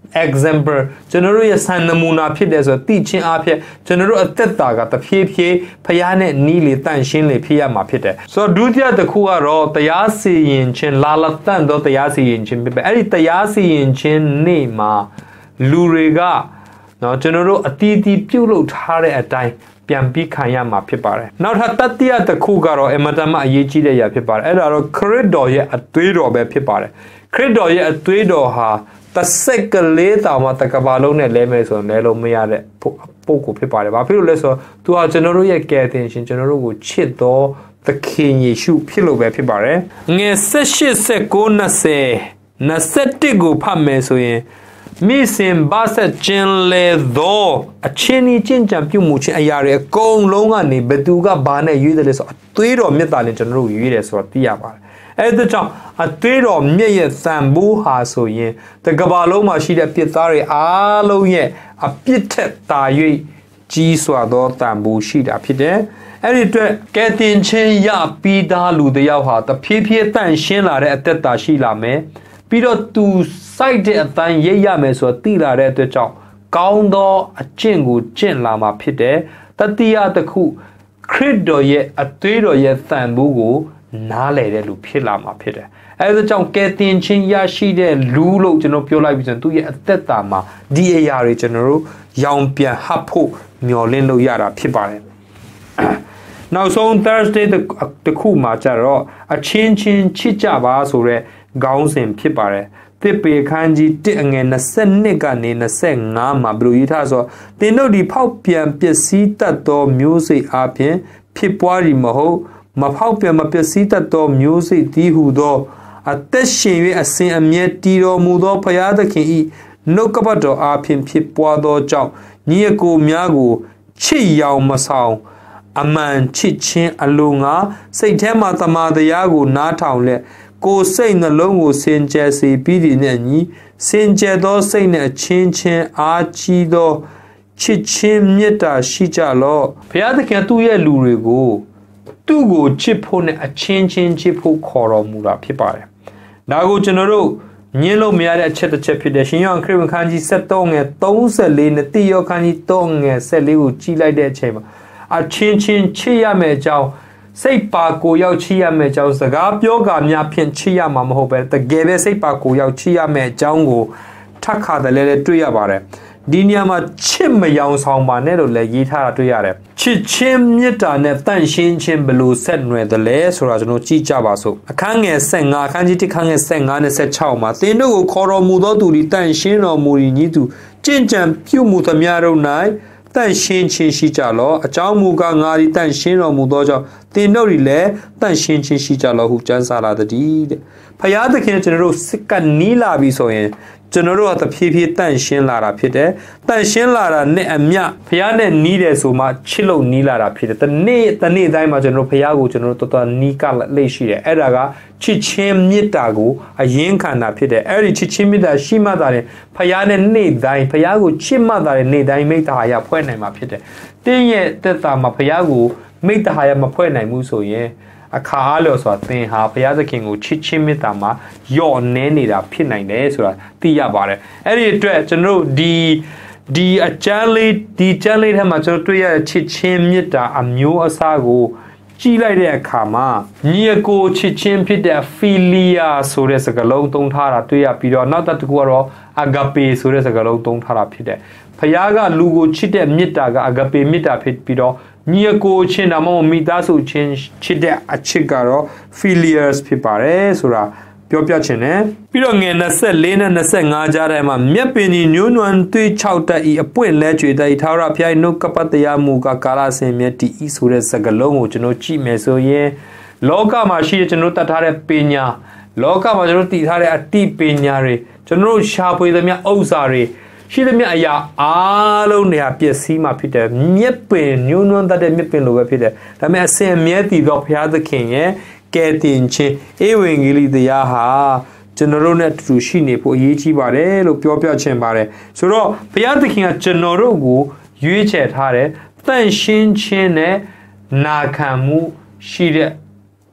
example ကျွန်တော်တို့ရဲ့စံနမူနာဖြစ်တယ်ဆိုတော့သိချင်းအဖြစ်ကျွန်တော်တို့အသက်တာကတဖြည်းဖြည်းဖျားနဲ့နီးလေတန့်ရှင်းလေဖြစ်ရမှာဖြစ်တယ်ဆိုတော့ဒုတိယတစ်ခုကတော့တရားစီရင်ခြင်းလာလတန့်တော့တရားစီရင်ခြင်းဖြစ်ပဲအဲ့ဒီတရားစီရင်ခြင်းနေ့မှာလူတွေကနော်ကျွန်တော်တို့အတီးတီးပြုတ်လုပ်ထားတဲ့အတိုင်းပြန်ပြီးခံရမှာဖြစ်ပါတယ်နောက်ထပ်တတိယတစ်ခုကတော့အမတမအရေးကြီးတဲ့အရာဖြစ်ပါတယ်အဲ့ဒါတော့ခရစ်တော်ရဲ့အသွေးတော်ပဲဖြစ်ပါတယ်ခရစ်တော်ရဲ့အသွေးတော်ဟာတဆက်ကလေးတောင်မှတကဘာလုံးနဲ့လဲမယ်ဆိုရင်လဲလို့မရတဲ့ပုံကိုဖြစ်ပါတယ်ဘာဖြစ်လို့လဲဆိုတော့သူကကျွန်တော်တို့ရဲ့ကယ်တင်ရှင်ကျွန်တော်တို့ကိုချစ်တော်သခင်ယေရှုဖြစ်လို့ပဲဖြစ်ပါတယ်ငယ်၁၈ ၁၉ ၂၀ ၂၁ကိုဖတ်မယ်ဆိုရင်မိစင်ဘာဆက်ချင်းလေသောအချင်းကြီးချင်းကြံပြုမှုချင်းအရာတွေအကုန်လုံးကနေဘသူကဘာနဲ့ရွေးတယ်လဲဆိုအသွေးတော်မြတ်တာနဲ့ကျွန်တော်တို့ရွေးတယ်ဆိုတော့သိရပါတယ်အဲ့ဒါကြောင့်အသွေးတော်မြတ်ရဲ့သံဘိုးဟာဆိုရင်တကဘာလုံးမှာရှိတဲ့ပြစ်သားတွေအားလုံးရဲ့အပြစ်ထက်သာ၍ကြီးစွာသောသံဘိုးရှိတာဖြစ်တယ်အဲ့ဒီအတွက်ကဲတင်ချင်းရပြီးသားလူတယောက်ဟာတဖြည်းဖြည်းတန့်ရှင်းလာတဲ့အသက်တာရှိလာမယ်ပြီးတော့သူစိုက်တဲ့အတန်းရိပ်ရမယ်ဆိုတော့သိလာတဲ့အတွက်ကြောင့်ကောင်းသောအကျင့်ကိုကျင့်လာမှာဖြစ်တယ်တတိယတစ်ခုခရစ်တော်ရဲ့အသွေးတော်ရဲ့သံဘိုးကိုနားလည်တဲ့လူဖြစ်လာမှာဖြစ်တယ်အဲဒါကြောင့်ကဲတင်ချင်းရရှိတဲ့လူလို့ကျွန်တော်ပြောလိုက်ပြီးဆိုရင်သူရဲ့အသက်တာမှာဒီအရာတွေကျွန်တော်တို့ရောင်ပြန်ဟပ်ဖို့မျှော်လင့်လို့ရတာဖြစ်ပါတယ်နောက်ဆုံး Thursday တခုမှာကျတော့အချင်းချင်းချစ်ကြပါဆိုတဲ့ခေါင်းစဉ်ဖြစ်ပါတယ်တစ်ပေခန်းကြီးတစ်အငယ်၂၂ကနေ၂၅မှာဘယ်လိုရေးထားဆိုသင်တို့ဒီဖောက်ပြန်ပျက်စီးတတ်သောမျိုးစိတ်အပြင်ဖြစ်ပွားရီမဟုတ်မဖောက်ပြန်မပျက်စီးတတ်သောမျိုးစိတ်သည်ဟုသောအသက်ရှင်၍အစဉ်အမြဲတည်တော်မူသောဘုရားသခင်၏နှုတ်ကပတ်တော်အပြင်ဖြစ်ပွားသောကြောင့်ညီအကိုများကိုချစ်ရောင်မဆောင်အမှန်ချစ်ချင်းအလိုငါစိတ်ထဲမှာတမာတရားကိုနားထောင်လက်ကိုယ်စိတ်နှလုံးကိုစင်ကြယ်စေပြီးဒီနဲ့ညီစင်ကြယ်သောစိတ်နဲ့အချင်းချင်းအားကြီးသောချစ်ချင်းမေတ္တာရှိကြလော့ဘုရားသခင်သူ့ရဲ့လူတွေကိုသူ့ကိုချစ်ဖို့နဲ့အချင်းချင်းချစ်ဖို့ခေါ်တော်မူတာဖြစ်ပါတယ်ဒါကိုကျွန်တော်တို့ညင်းလို့မရတဲ့အချက်တစ်ချက်ဖြစ်တယ်ရှင်ယောဟန်ခရစ်ဝင်ခန်းကြီး၁၃ငယ်၃၄နဲ့တိယောခန်းကြီး၃ငယ်၁၄ကိုကြည်လိုက်တဲ့အချိန်မှာအချင်းချင်းချစ်ရမယ့်အကြောင်းစိတ်ပါကိုရောက်ချစ်ရမယ့်အကြောင်းစကားပြောကာများဖြင့်ချစ်ရမှာမဟုတ်ပဲတကယ်ပဲစိတ်ပါကိုရောက်ချစ်ရမယ့်အကြောင်းကိုထပ်ခါတလဲလဲတွေ့ရပါတယ်ဒီနေရာမှာချစ်မယောင်ဆောင်ပါနဲ့လို့လည်းရေးထားတာတွေ့ရတယ်ချစ်ချင်းမေတ္တာနဲ့တန့်ရှင်းခြင်းဘယ်လိုဆက်နွယ်တယ်လဲဆိုတာကျွန်တော်ကြည့်ကြပါစို့အခန်းငယ်၁၅အခန်းကြီး၁ခန်းငယ်၁၅နဲ့၁၆မှာသင်တို့ကိုခေါ်တော်မူသောသူသည်တန့်ရှင်းတော်မူ၏ညီသူကြင်ကြံပြုမှုသမျှတို့၌တန့်ရှင်းခြင်းရှိကြလောအကြောင်းမူကားငါသည်တန့်ရှင်းတော်မူသောကြောင့်သင်တို့သည်လည်းတန့်ရှင်းခြင်းရှိကြလောဟုကျမ်းစာလာသည်တဲ့ဖယားသခင်ကျွန်တော်တို့စစ်ကနီးလာပြီဆိုရင်ကျွန်တော်တို့ကတဖြည်းဖြည်းတန့်ရှင်းလာတာဖြစ်တယ်တန့်ရှင်းလာတာနဲ့အမျှဖယားနဲ့နီးတယ်ဆိုမှချစ်လို့နီးလာတာဖြစ်တယ်တနေ့တနေ့တိုင်းမှာကျွန်တော်တို့ဖယားကိုကျွန်တော်တို့တော်တော်နီးကလိမ့်ရှိတယ်အဲ့ဒါကချစ်ချင်းမေတ္တာကိုအရင်ခံတာဖြစ်တယ်အဲ့ဒီချစ်ချင်းမေတ္တာရှိမှသာတယ်ဖယားနဲ့နေ့တိုင်းဖယားကိုချစ်မှသာတယ်နေ့တိုင်းမိတ္တာရဖွဲ့နိုင်မှာဖြစ်တယ်တင်းရဲ့တက်တာမှာဖယားကိုမိတ္တာရမဖွဲ့နိုင်ဘူးဆိုရင်အခါအားလျော်ဆိုတာသင်ဟာဘုရားသခင်ကိုချစ်ချင်းမေတ္တာမှာယော့နဲနေတာဖြစ်နိုင်တယ်ဆိုတာသိရပါတယ်အဲ့ဒီအတွက်ကျွန်တော်တို့ဒီဒီအကျမ်းလေးဒီကျမ်းလေးထဲမှာကျွန်တော်တွေ့ရတဲ့ချစ်ချင်းမေတ္တာအမျိုးအစားကိုကြည့်လိုက်တဲ့အခါမှာညီအကိုချစ်ချင်းဖြစ်တဲ့ philia ဆိုတဲ့စကားလုံးသုံးထားတာတွေ့ရပြီးတော့နောက်တစ်ခုကတော့ agape ဆိုတဲ့စကားလုံးသုံးထားတာဖြစ်တယ်ဘုရားကလူကိုချစ်တဲ့မေတ္တာက agape မေတ္တာဖြစ်ပြီးတော့ညီအကိုချင်းဒါမှမဟုတ်မိသားစုချင်းချစ်တဲ့အချစ်ကတော့ filials ဖြစ်ပါတယ်ဆိုတာပြောပြချင်တယ်ပြီးတော့ငယ်၂၄နဲ့၂၅ကြားထဲမှာမြက်ပင်ကြီးညွန်းနွမ်းသွေး၆တက်ဤအပွင့်လဲကျွေတက်ဤထာဝရဘုရားနှုတ်ကပတ်တရားမူကကာလစင်မြတ်တီဤဆိုတဲ့စကားလုံးကိုကျွန်တော်ကြည့်မယ်ဆိုရင်လောကမှာရှိတဲ့ကျွန်တော်တတ်ထားတဲ့ပညာလောကမှာကျွန်တော်တည်ထားတဲ့အတိပညာတွေကျွန်တော်ရှာဖွေသမျှဥစ္စာတွေရှိသမျှအရာအားလုံးတွေဟာပျက်စီးမှာဖြစ်တယ်မြက်ပင်ညွန်းနွမ်းတတ်တဲ့မြက်ပင်လိုပဲဖြစ်တယ်ဒါပေမဲ့အစဉ်အမြဲတည်သောဘုရားသခင်ရဲ့ကယ်တင်ခြင်းဧဝံဂေလိတရားဟာကျွန်တော်တို့နဲ့အတူရှိနေဖို့အရေးကြီးပါတယ်လို့ပြောပြချင်ပါတယ်ဆိုတော့ဘုရားသခင်ကကျွန်တော်တို့ကိုရွေးချယ်ထားတယ်တန့်ရှင်းခြင်းနဲ့နာခံမှုရှိတဲ့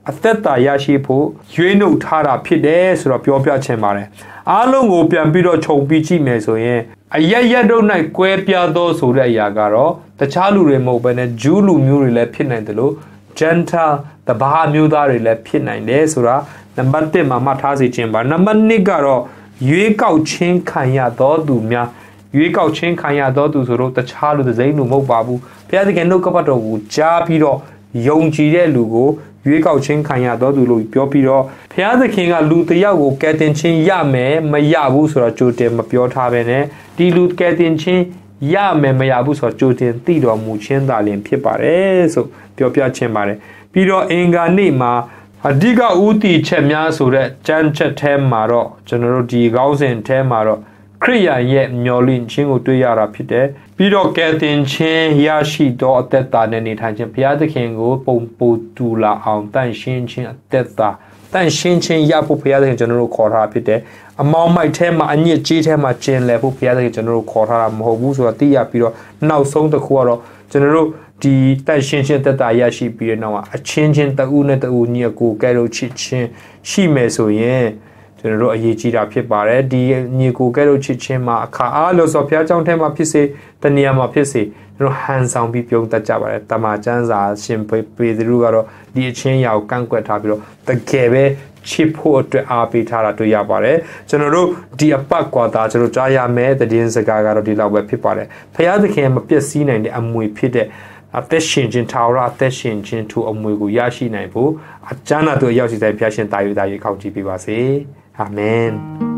အသက်တာရရှိဖို့ရွေးနှုတ်ထားတာဖြစ်တယ်ဆိုတော့ပြောပြချင်ပါတယ်အားလုံးကိုပြန်ပြီးတော့ခြုံပြီးကြည့်မယ်ဆိုရင်အယက်ရက်တို့၌ကွဲပြားသောဆိုတဲ့အရာကတော့တခြားလူတွေမဟုတ်ဘဲနဲ့ဂျူးလူမျိုးတွေလည်းဖြစ်နိုင်တယ်လို့ Gentile တဘာမျိုးသားတွေလည်းဖြစ်နိုင်တယ်ဆိုတာနံပါတ်တစ်မှာမှတ်ထားစီခြင်းပါနံပါတ်နှစ်ကတော့ရွေးကောက်ချင်းခံရသောသူများရွေးကောက်ချင်းခံရသောသူဆိုတော့တခြားလူတစ်စိမ့်လူမဟုတ်ပါဘူးဘုရားသခင်နှုတ်ကပတ်တော်ကိုကြားပြီးတော့ယုံကြည်တဲ့လူကိုရွေးကောက်ချင်းခံရသောသူလို့ပြောပြီးတော့ဘုရားသခင်ကလူတစ်ယောက်ကိုကယ်တင်ခြင်းရမယ်မရဘူးဆိုတော့ကြိုတင်မပြောထားဘဲနဲ့ဒီလူကယ်တင်ခြင်းရမယ်မရဘူးဆိုတော့ကြိုတင်သိတော်မူခြင်းသာလျှင်ဖြစ်ပါတယ်ဆိုပြောပြခြင်းပါတယ်ပြီးတော့အင်္ဂါနေ့မှာအဓိကဥတီချက်များဆိုတဲ့ကျမ်းချက်ထဲမှာတော့ကျွန်တော်တို့ဒီခေါင်းစဉ်ထဲမှာတော့ခရိယာရဲ့မျော်လင့်ခြင်းကိုတွေ့ရတာဖြစ်တယ်ပြီးတော့ကယ်တင်ခြင်းရရှိသောအသက်တာနဲ့နေထိုင်ခြင်းဘုရားသခင်ကိုပုံပိုတူလာအောင်တန်ရှင်းခြင်းအသက်တာတန်ရှင်းခြင်းရဖို့ဘုရားသခင်ကျွန်တော်တို့ခေါ်ထားဖြစ်တယ်အမောင်းမိုက်ထဲမှာအညစ်အကြေးထဲမှာကျင်လည်ဖို့ဘုရားသခင်ကျွန်တော်တို့ခေါ်ထားတာမဟုတ်ဘူးဆိုတော့သိရပြီးတော့နောက်ဆုံးတစ်ခုကတော့ကျွန်တော်တို့ဒီတန်ရှင်းခြင်းသက်တာရရှိပြီးတဲ့နောက်အချင်းချင်းတဦးနဲ့တဦးညီအကိုကဲလို့ချစ်ခြင်းရှိမယ်ဆိုရင်ကျွန်တော်တို့အရေးကြီးတာဖြစ်ပါတယ်ဒီညီကိုကဲလို့ချစ်ချင်းမှာအခါအားလို့ဆိုဘုရားကျောင်းထဲမှာဖြစ်စေတနေရာမှာဖြစ်စေကျွန်တော်ဟန်ဆောင်ပြီးပြုံးတတ်ကြပါတယ်တမန်ကျမ်းစာရှင်ပေတရုကတော့ဒီအချင်းရာကိုကန့်ကွက်ထားပြီးတော့တကယ်ပဲချစ်ဖို့အတွက်အားပေးထားတာတွေ့ရပါတယ်ကျွန်တော်တို့ဒီအပတ်ကွာတာကျွန်တော်ကြားရမယ်တည်င်းစကားကတော့ဒီလောက်ပဲဖြစ်ပါတယ်ဘုရားသခင်မပျက်စီးနိုင်တဲ့အမွေဖြစ်တဲ့အသက်ရှင်ခြင်းထာဝရအသက်ရှင်ခြင်းထူအမွေကိုရရှိနိုင်ဖို့အကျမ်းတော်သူရောက်ရှိတဲ့ဘုရားရှင်တာယူတာရေခေါင်းကြည့်ပေးပါစေအာမင်